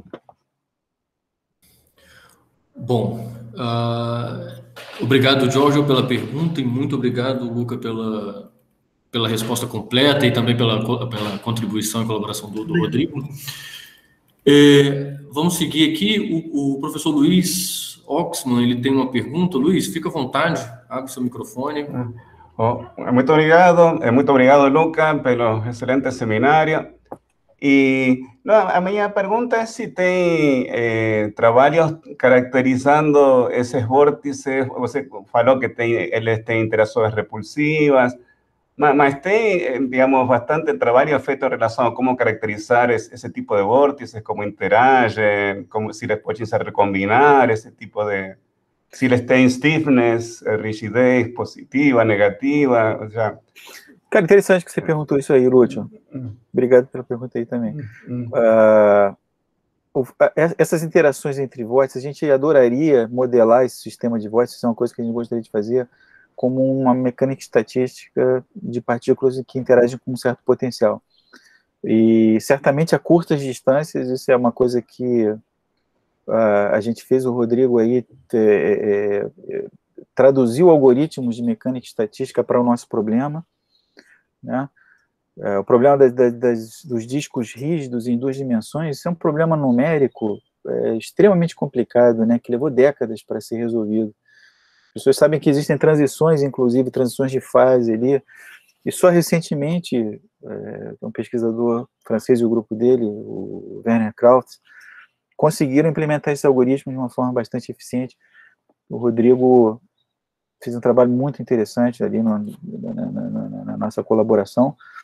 Bom, uh, obrigado, Giorgio, pela pergunta, e muito obrigado, Luca, pela, pela resposta completa e também pela, pela contribuição e colaboração do, do Rodrigo. É, vamos seguir aqui, o, o professor Luiz Oxman, ele tem uma pergunta. Luiz, fica à vontade, abre seu microfone. Oh, muito obrigado, muito obrigado, Luca, pelo excelente seminário. E não, a minha pergunta é se tem eh, trabalhos caracterizando esses vórtices. Você falou que tem, eles têm interações repulsivas, mas, mas tem, digamos, bastante trabalho feito relacionado a como caracterizar esse, esse tipo de vórtices, como interagem, como, se eles podem se recombinar, esse tipo de... Se eles têm stiffness, rigidez positiva, negativa, ou seja... Cara, interessante que você perguntou isso aí, Lúcio. Obrigado pela pergunta aí também. Uh, essas interações entre vórtices, a gente adoraria modelar esse sistema de vórtices, é uma coisa que a gente gostaria de fazer como uma mecânica estatística de partículas que interagem com um certo potencial. E certamente a curtas distâncias, isso é uma coisa que uh, a gente fez, o Rodrigo aí é, é, traduziu algoritmos de mecânica estatística para o nosso problema, né? É, o problema das, das, dos discos rígidos em duas dimensões, isso é um problema numérico é, extremamente complicado, né, que levou décadas para ser resolvido. As pessoas sabem que existem transições, inclusive transições de fase ali, e só recentemente, é, um pesquisador francês e o grupo dele, o Werner Krautz, conseguiram implementar esse algoritmo de uma forma bastante eficiente. O Rodrigo fez um trabalho muito interessante ali no, na, na, na, na nossa colaboração.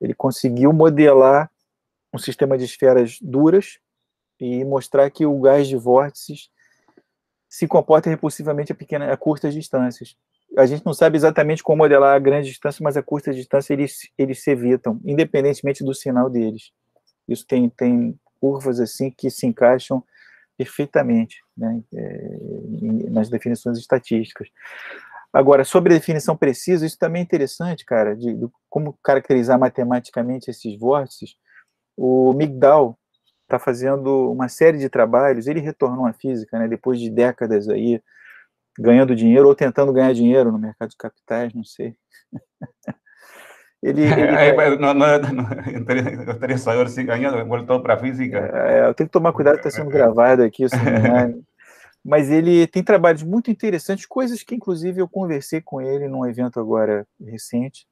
Ele conseguiu modelar um sistema de esferas duras e mostrar que o gás de vórtices se comporta repulsivamente a, pequena, a curtas distâncias. A gente não sabe exatamente como modelar a grande distância, mas a curta distância eles, eles se evitam, independentemente do sinal deles. Isso tem, tem curvas assim que se encaixam perfeitamente, né, é, nas definições estatísticas. Agora, sobre a definição precisa, isso também é interessante, cara, de, de como caracterizar matematicamente esses vórtices. O Migdal está fazendo uma série de trabalhos, ele retornou à física, né, depois de décadas aí, ganhando dinheiro ou tentando ganhar dinheiro no mercado de capitais, não sei. ele, ele vai... não, não, não, gostaria de saber se ganhou, voltou para a física. É, eu tenho que tomar cuidado, está sendo gravado aqui o seminário. Mas ele tem trabalhos muito interessantes, coisas que, inclusive, eu conversei com ele num evento agora recente.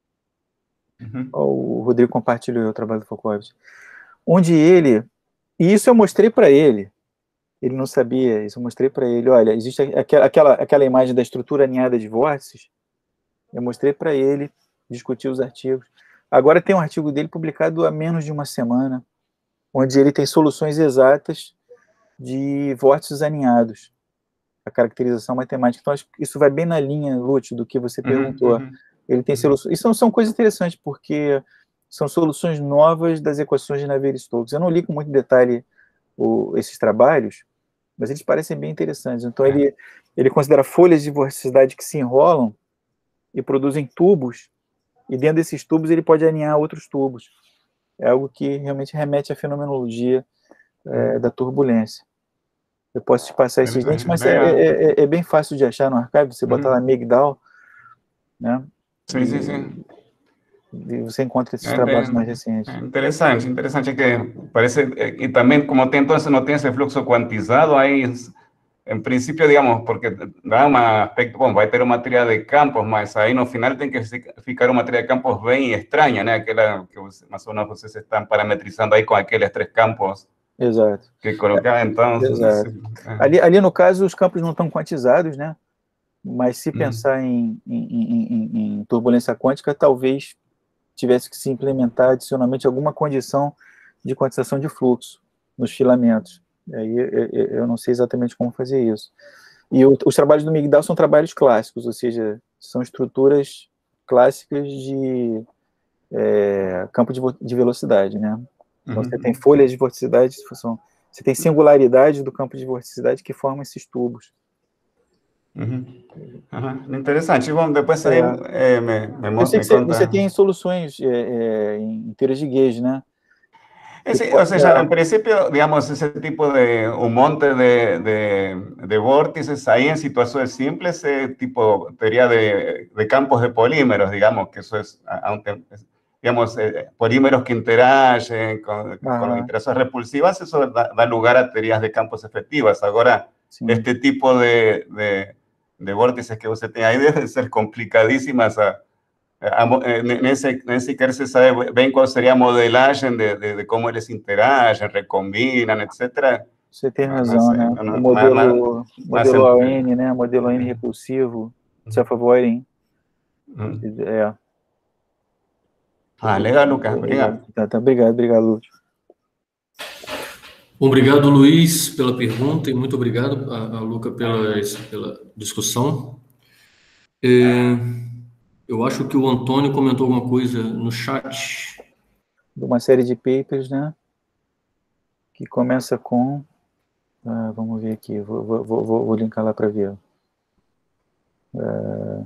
Uhum. O Rodrigo compartilhou o trabalho do Foucault, onde ele... E isso eu mostrei para ele. Ele não sabia, isso eu mostrei para ele. Olha, existe aquela, aquela, aquela imagem da estrutura aninhada de vórtices. Eu mostrei para ele, discuti os artigos. Agora tem um artigo dele publicado há menos de uma semana, onde ele tem soluções exatas de vórtices aninhados, a caracterização matemática. Então, acho que isso vai bem na linha, Lúcio, do que você perguntou. Uhum, uhum, ele tem uhum. soluções... Isso são coisas interessantes, porque são soluções novas das equações de Navier-Stokes. Eu não li com muito detalhe o, esses trabalhos, mas eles parecem bem interessantes. Então, é. ele, ele considera folhas de vorticidade que se enrolam e produzem tubos, e dentro desses tubos ele pode aninhar outros tubos. É algo que realmente remete à fenomenologia é, da turbulência. Eu posso te passar esses links, mas é, é, é bem fácil de achar no arquivo. Você botar lá Migdal, né? Sim, sim, sim. E você encontra esses é, trabalhos é, mais recentes. É interessante, interessante que parece, e também como tem, então, não tem esse fluxo quantizado, aí, em princípio, digamos, porque dá um aspecto, bom, vai ter uma teoria de campos, mas aí no final tem que ficar uma teoria de campos bem estranha, né? Aquela que mais ou menos vocês estão parametrizando aí com aqueles três campos. Exato. Que colocar, então... Exato. Ali, ali, no caso, os campos não estão quantizados, né? Mas se pensar hum. em, em, em, em turbulência quântica, talvez tivesse que se implementar adicionalmente alguma condição de quantização de fluxo nos filamentos. Aí eu, eu não sei exatamente como fazer isso. E o, os trabalhos do Migdal são trabalhos clássicos, ou seja, são estruturas clássicas de é, campo de, de velocidade, né? Então, uhum. você tem folhas de vorticidade, são, você tem singularidade do campo de vorticidade que formam esses tubos. Uhum. Uhum. Interessante. Bom, depois aí é. é, me, me mostra. Você, você tem soluções é, é, em teorias de gauge, né? Sí, o sea, en principio, digamos, ese tipo de un monte de, de, de vórtices ahí en situaciones simples, ese tipo teoría de, de campos de polímeros, digamos, que eso es, digamos, eh, polímeros que interaguen con, con interacciones repulsivas, eso da, da lugar a teorías de campos efectivas. Ahora, sí. este tipo de, de, de vórtices que usted tiene ahí deben ser complicadísimas a, Nesse, nesse caso, você sabe bem qual seria a modelagem de, de, de como eles interagem, recombinam, etcétera. Você tem razão, né? O modelo, modelo O N, né? Modelo O N repulsivo, self-avoiding. Hum. É. Ah, legal, Lucas. Obrigado. Tá, tá, obrigado, obrigado, Lúcio. Obrigado, Luiz, pela pergunta e muito obrigado a, a Luca pela, pela discussão. É... Eu acho que o Antônio comentou alguma coisa no chat. De uma série de papers, né? Que começa com... Ah, vamos ver aqui, vou, vou, vou, vou linkar lá para ver. Ah,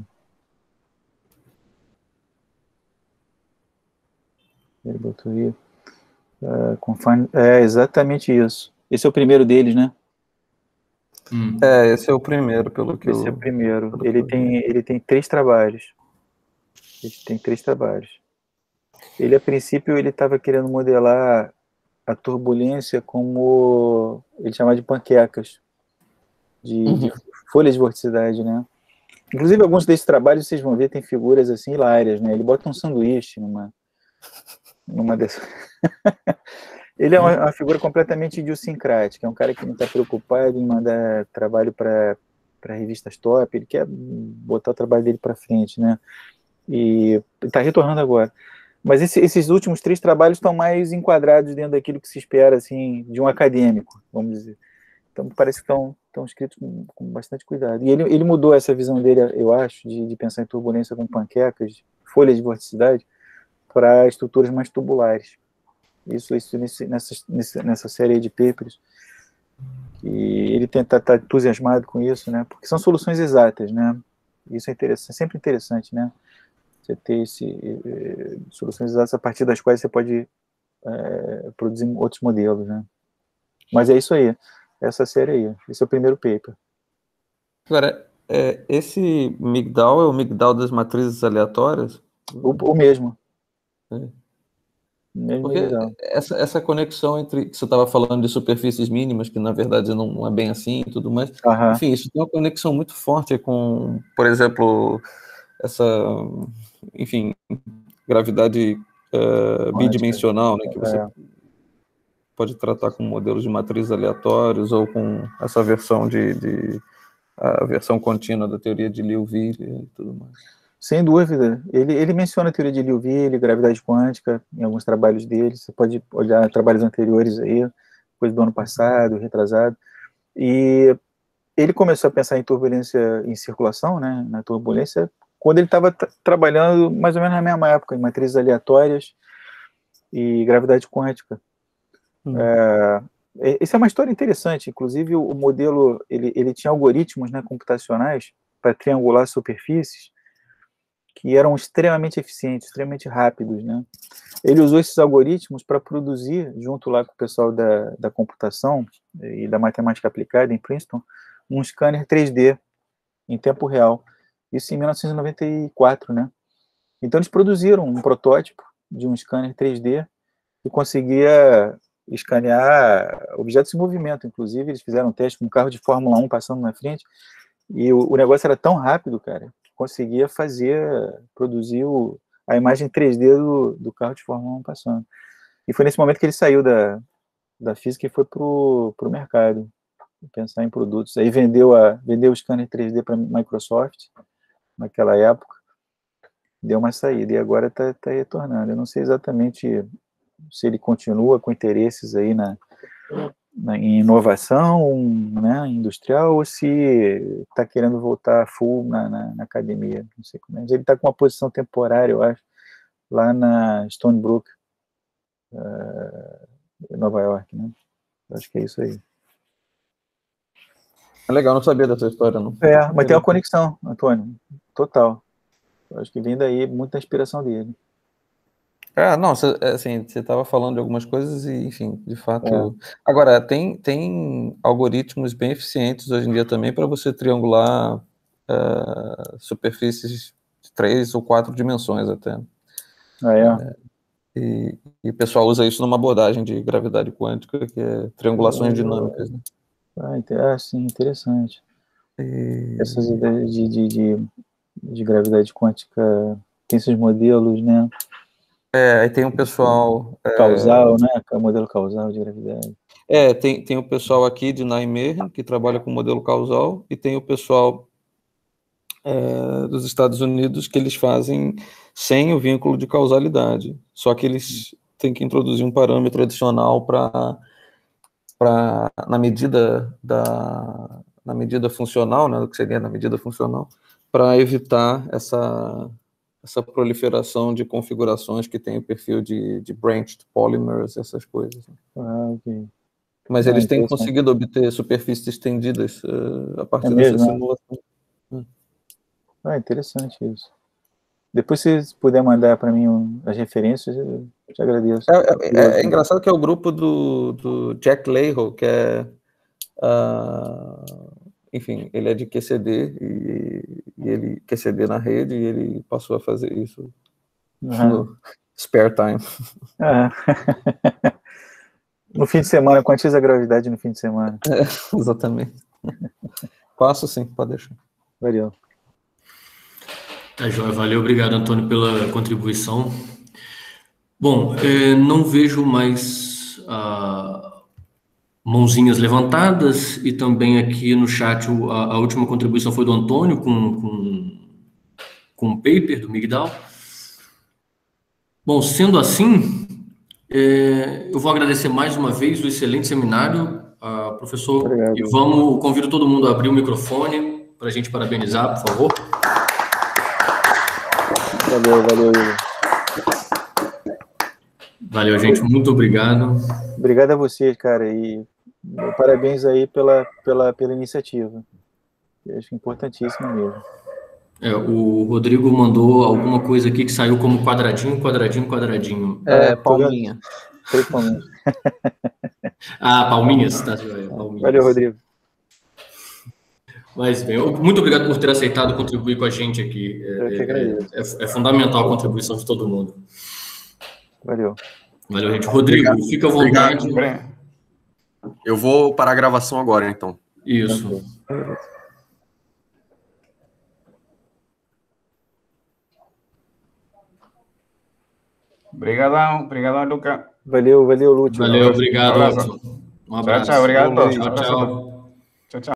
ele botou aí. Ah, confine, é exatamente isso. Esse é o primeiro deles, né? Hum. É, esse é o primeiro, pelo que Esse eu... é o primeiro. Ele tem, ele tem três trabalhos. Ele tem três trabalhos. Ele, a princípio, ele estava querendo modelar a turbulência como ele chamava de panquecas, de, uhum. de folhas de vorticidade, né? Inclusive, alguns desses trabalhos, vocês vão ver, tem figuras assim hilárias, né? Ele bota um sanduíche numa, numa dessas. Ele é uma, uma figura completamente idiosincrática, é um cara que não está preocupado em mandar trabalho para revistas top, ele quer botar o trabalho dele para frente, né? E está retornando agora. Mas esse, esses últimos três trabalhos estão mais enquadrados dentro daquilo que se espera, assim, de um acadêmico, vamos dizer. Então, parece que estão, estão escritos com, com bastante cuidado. E ele, ele mudou essa visão dele, eu acho, de, de pensar em turbulência com panquecas, folhas de vorticidade, para estruturas mais tubulares. Isso, isso nesse, nessa, nessa série de papers. E ele tenta estar entusiasmado com isso, né? Porque são soluções exatas, né? Isso é interessante, sempre interessante, né? Você ter esse, eh, soluções exatas a partir das quais você pode eh, produzir outros modelos, né? Mas é isso aí, essa série aí, esse é o primeiro paper. Agora, é, esse migdal é o migdal das matrizes aleatórias? O, o mesmo. É. Mesmo Porque migdal. essa, essa conexão entre, que você estava falando de superfícies mínimas, que na verdade não, não é bem assim e tudo mais, Aham. enfim, isso tem uma conexão muito forte com, por exemplo, essa, enfim, gravidade uh, bidimensional, né, que você É. pode tratar com modelos de matrizes aleatórios ou com essa versão de, de a versão contínua da teoria de Liouville e tudo mais. Sem dúvida. Ele, ele menciona a teoria de Liouville, gravidade quântica, em alguns trabalhos dele. Você pode olhar trabalhos anteriores aí, coisa do ano passado, retrasado. E ele começou a pensar em turbulência em circulação, né, na turbulência, quando ele estava trabalhando mais ou menos na mesma época, em matrizes aleatórias e gravidade quântica. Hum. É, essa é uma história interessante. Inclusive, o modelo, ele, ele tinha algoritmos, né, computacionais para triangular superfícies que eram extremamente eficientes, extremamente rápidos, né? Ele usou esses algoritmos para produzir, junto lá com o pessoal da, da computação e da matemática aplicada em Princeton, um scanner três D em tempo real. Isso em mil novecentos e noventa e quatro, né? Então eles produziram um protótipo de um scanner três D que conseguia escanear objetos em movimento. Inclusive, eles fizeram um teste com um carro de Fórmula um passando na frente e o, o negócio era tão rápido, cara, conseguia fazer, produzir o, a imagem três D do, do carro de Fórmula um passando. E foi nesse momento que ele saiu da, da física e foi para o mercado, pensar em produtos. Aí vendeu, a, vendeu o scanner três D para a Microsoft, naquela época, deu uma saída, e agora está tá retornando. Eu não sei exatamente se ele continua com interesses aí na, na, em inovação, né, industrial, ou se está querendo voltar full na, na, na academia, não sei como é. Mas ele está com uma posição temporária, eu acho, lá na Stony Brook, uh, em Nova York, né? Acho que é isso aí. É legal, não sabia dessa história, não. É, mas tem uma conexão, Antônio, total. Eu acho que vem daí muita inspiração dele. É, não, cê, assim, você estava falando de algumas coisas e, enfim, de fato... É. Agora, tem, tem algoritmos bem eficientes hoje em dia também para você triangular uh, superfícies de três ou quatro dimensões até. Ah, é? é e, e o pessoal usa isso numa abordagem de gravidade quântica, que é triangulações é. dinâmicas, né? Ah, sim, interessante. E... Essas ideias de, de, de, de gravidade quântica, tem esses modelos, né? É, aí tem um pessoal... Causal, é, né? O modelo causal de gravidade. É, tem, tem o pessoal aqui de Nijmegen, que trabalha com modelo causal, e tem o pessoal é, dos Estados Unidos, que eles fazem sem o vínculo de causalidade. Só que eles têm que introduzir um parâmetro adicional para, na medida da... na medida funcional, né, o que seria na medida funcional, para evitar essa... essa proliferação de configurações que tem o perfil de, de branched polymers, essas coisas. Ah, ok. Mas eles ah, têm conseguido obter superfícies estendidas uh, a partir é dessa mesmo, simulação. Né? Ah, interessante isso. Depois, se puder mandar para mim um, as referências, eu te agradeço. É, é, é engraçado que é o grupo do, do Jack Layhoe, que é... Uh, enfim, ele é de Q C D e, e ele Q C D na rede e ele passou a fazer isso uhum. no spare time. Uhum. No fim de semana, quantiza a gravidade no fim de semana. É, exatamente. Passo sim, pode deixar. Valeu. Tá, joia. Valeu, obrigado, Antônio, pela contribuição. Bom, eh, não vejo mais a mãozinhas levantadas, e também aqui no chat a, a última contribuição foi do Antônio com, com, com o paper do migdal. Bom, sendo assim, é, eu vou agradecer mais uma vez o excelente seminário, a professor, Obrigado. e vamos, convido todo mundo a abrir o microfone para a gente parabenizar, por favor. Valeu, valeu, Igor. Valeu, gente, muito obrigado. Obrigado a vocês, cara, e parabéns aí pela, pela, pela iniciativa. Eu acho importantíssimo mesmo. É, o Rodrigo mandou alguma coisa aqui que saiu como quadradinho, quadradinho, quadradinho. É, palminha. Três palminhas. Ah, palminhas, tá? É, palminhas. Valeu, Rodrigo. Mas bem, muito obrigado por ter aceitado contribuir com a gente aqui. Eu que agradeço. É, é, é fundamental a contribuição de todo mundo. Valeu. Valeu, gente. Rodrigo, Obrigado. fica à vontade. Obrigado. Eu vou para a gravação agora, então. Isso. Obrigadão, obrigadão, Luca. Valeu, valeu, Lúcio. Valeu, obrigado, Um abraço. Watson. Um abraço. Tchau, tchau, obrigado a todos. Tchau, tchau.